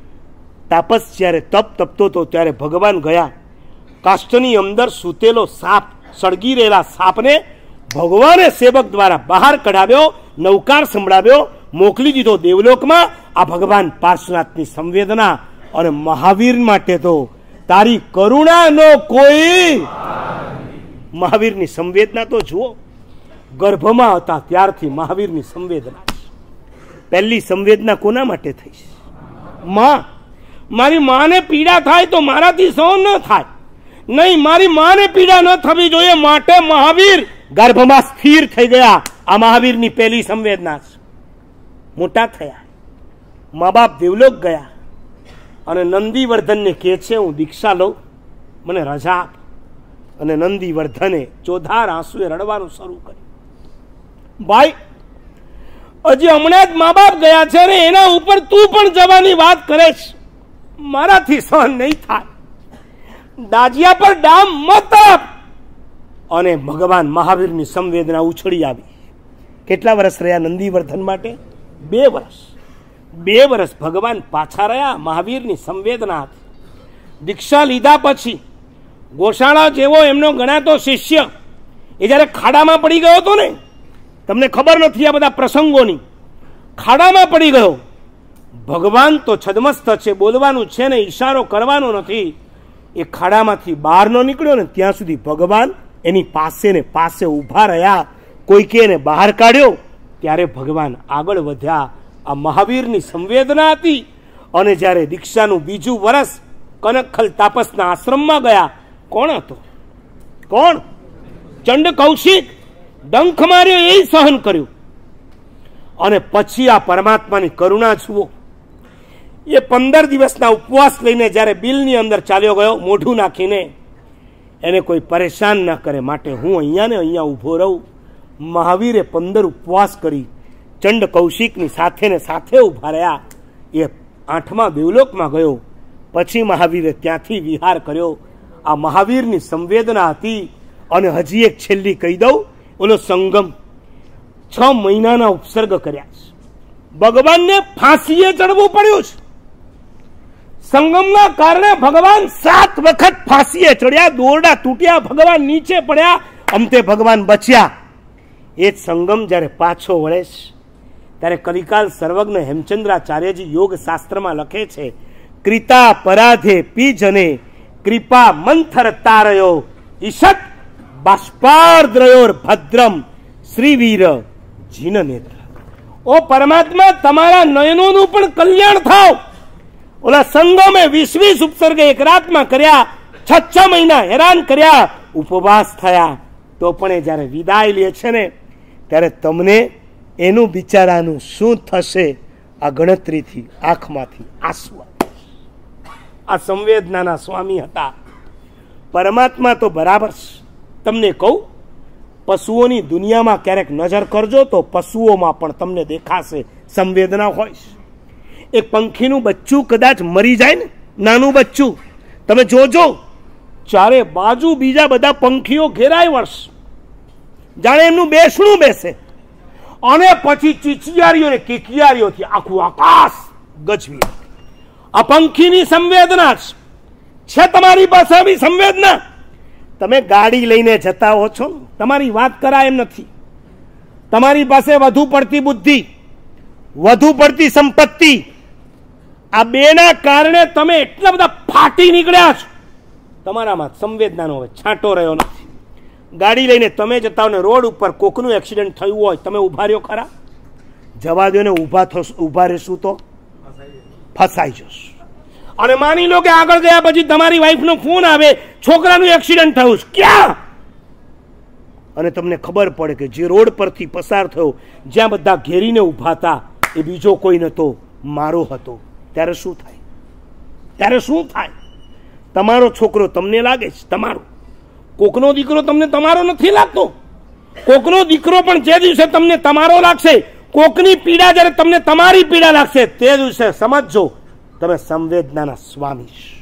તાપસ જ્યારે તપ તપતો હતો ત્યારે ભગવાન ગયા. કાષ્ઠની અંદર સૂતેલો સાપ, સળગી રહેલા સાપને ભગવાને સેવક દ્વારા બહાર કઢાવ્યો, નવકાર સંભળાવ્યો, મોકલી દીધો દેવલોકમાં. આ ભગવાન પાર્શ્વનાથની સંવેદના. અને મહાવીર માટે તો તારી કરુણાનો કોઈ. મહાવીરની સંવેદના તો જુઓ. ગર્ભમાં હતા ત્યારથી મહાવીરની સંવેદના. પહેલી સંવેદના કોના માટે થઈ છે? માં. મારી માને પીડા થાય તો મારાથી સહન ન થાય. નહીં, મારી માને પીડા ન થવી જોઈએ, માટે મહાવીર ગર્ભમાં સ્થિર થઈ ગયા. આ મહાવીરની પહેલી સંવેદના છે. મોટા થયા, મા બાપ દેવલોક ગયા અને નંદીવર્ધનને કહે છે, હું દીક્ષા લઉં, મને રજા આપ. અને નંદીવર્ધને ચોધાર આંસુએ રડવાનું શરૂ કર્યું. ભાઈ, હજી હમણાં જ મા બાપ ગયા છે ને એના ઉપર તું પણ જવાની વાત કરે છે. મારાથી સહન નહીં થાય. દાજિયા પર ડામ મત આપ. અને ભગવાન મહાવીરની સંવેદના ઉછળી આવી. કેટલા વર્ષ રહ્યા નંદીવર્ધન માટે? 2 વર્ષ. 2 વર્ષ ભગવાન પાછા રહ્યા. મહાવીરની સંવેદના હતી. દીક્ષા લીધા પછી ગોશાળા જેવો એમનો ગણાતો શિષ્ય એ જ્યારે ખાડામાં પડી ગયો હતો ને, તમને ખબર નથી આ બધા પ્રસંગોની, ખાડામાં પડી ગયો. ભગવાન તો છદમસ્ત છે, બોલવાનું છે ને, ઈશારો કરવાનો નથી. એ ખાડામાંથી બહાર ન નીકળ્યો ને ત્યાં સુધી ભગવાન એની પાસે ને પાસે ઊભા રહ્યા. કોઈકે એને બહાર કાઢ્યો ત્યારે ભગવાન આગળ વધ્યા. આ મહાવીરની સંવેદના હતી. અને જ્યારે દીક્ષાનું 2જું વર્ષ કનકખલ તાપસના આશ્રમમાં ગયા, કોણ હતો? કોણ? ચંડ કૌશિક. ડંખ માર્યો એ સહન કર્યું. અને પછી આ પરમાત્માની કરુણા જુઓ. એ 15 દિવસના ઉપવાસ લઈને જ્યારે બિલની અંદર ચાલ્યો ગયો, મોઢું નાખીને, એને કોઈ પરેશાન ન કરે માટે હું અહીંયા ને અહીંયા ઊભો રહું. મહાવીરે 15 ઉપવાસ કરી ચંડ કૌશિકની સાથે ને સાથે ઊભા રહ્યા. એ 8મા દેવલોકમાં ગયો. પછી મહાવીરે ત્યાંથી વિહાર કર્યો. આ મહાવીરની સંવેદના હતી. અને હજી એક છેલ્લી કહી દઉં, ઓલો સંગમ 6 મહિનાના ઉપસર્ગ કર્યા છે. ભગવાનને ફાંસીએ ચડવું પડ્યું છે. સંગમના કારણે ભગવાન 7 વખત ફાંસીએ ચડ્યા. દોરડા તૂટ્યા, ભગવાન નીચે પડ્યા, અંતે ભગવાન બચ્યા. એ જ સંગમ જ્યારે પાછો વળે છે ત્યારે કલિકાલ સર્વજ્ઞ હેમચંદ્રાચાર્યજી યોગ શાસ્ત્રમાં લખે છે, કૃતા પરાધે પીજને કૃપા મંથર તારયો ઈશત બાષ્પાર્દ્રયોર ભદ્રમ શ્રીવીર જીન નેત્ર. ઓ પરમાત્મા, તમારા નયનોનું પણ કલ્યાણ થાવ. ઓલા સંગમે 20 ઉપસર્ગે એક રાતમાં કર્યા. 6 મહિના હેરાન કર્યા, ઉપવાસ થયા. તો પણ એ જ્યારે વિદાય લે છે ને ત્યારે તમને એનું બિચારાનું શું થશે? આ ગણતરીથી આંખમાંથી આંસુ. આ સંવેદનાના સ્વામી હતા. પરમાત્મા તો બરાબર છે. તમને કહું, પશુઓની દુનિયામાં ક્યારેક નજર કરજો તો પશુઓમાં પણ તમને દેખાશે સંવેદના હોય છે. એક પંખીનું બચ્ચું કદાચ મરી જાય ને, નાનું બચ્ચું, તમે જોજો ચારે બાજુ બીજા બધા પંખીઓ ઘેરાય વળશે. જાણે એમનું બેસણું બેસે, અને પછી ચીચિયારીઓ ને કિકિયારીઓથી આખું આકાશ ગજવી. આ પંખીની સંવેદના છે તમારી પાસે. આવી સંવેદના તમે ગાડી લઈને જતા હો છો, તમારી વાત કરાય એમ નથી. તમારી પાસે વધુ પડતી બુદ્ધિ, વધુ પડતી સંપત્તિ, આ બેના કારણે તમે એટલા બધા ફાટી નીકળ્યા છો. તમારામાં સંવેદનાનો હવે છાંટો રહ્યો નથી. ગાડી લઈને તમે જતા હો ને રોડ ઉપર કોકનું એક્સિડન્ટ થયું હોય, તમે ઉભા રહ્યો ખરા? જવા દો ને, ઉભા રહેશું તો ફસાઈ જશો. અને માની લો કે આગળ ગયા પછી તમારી વાઈફનો ફોન આવે, છોકરાનું એક્સિડન્ટ થયું છે, ક્યાં? અને તમને ખબર પડે કે જે રોડ પરથી પસાર થયો, જ્યાં બધા ઘેરીને ઊભા હતા, એ બીજો કોઈ નતો, મારો હતો. ત્યારે શું થાય? ત્યારે શું થાય? તમારો છોકરો તમને લાગે છે તમારો, કોકનો દીકરો તમને તમારો નથી લાગતો. કોકનો દીકરો પણ જે દિવસે તમને તમારો લાગશે, કોકની પીડા જ્યારે તમને તમારી પીડા લાગશે, તે દિવસે સમજજો તમે સંવેદનાના સ્વામી છો.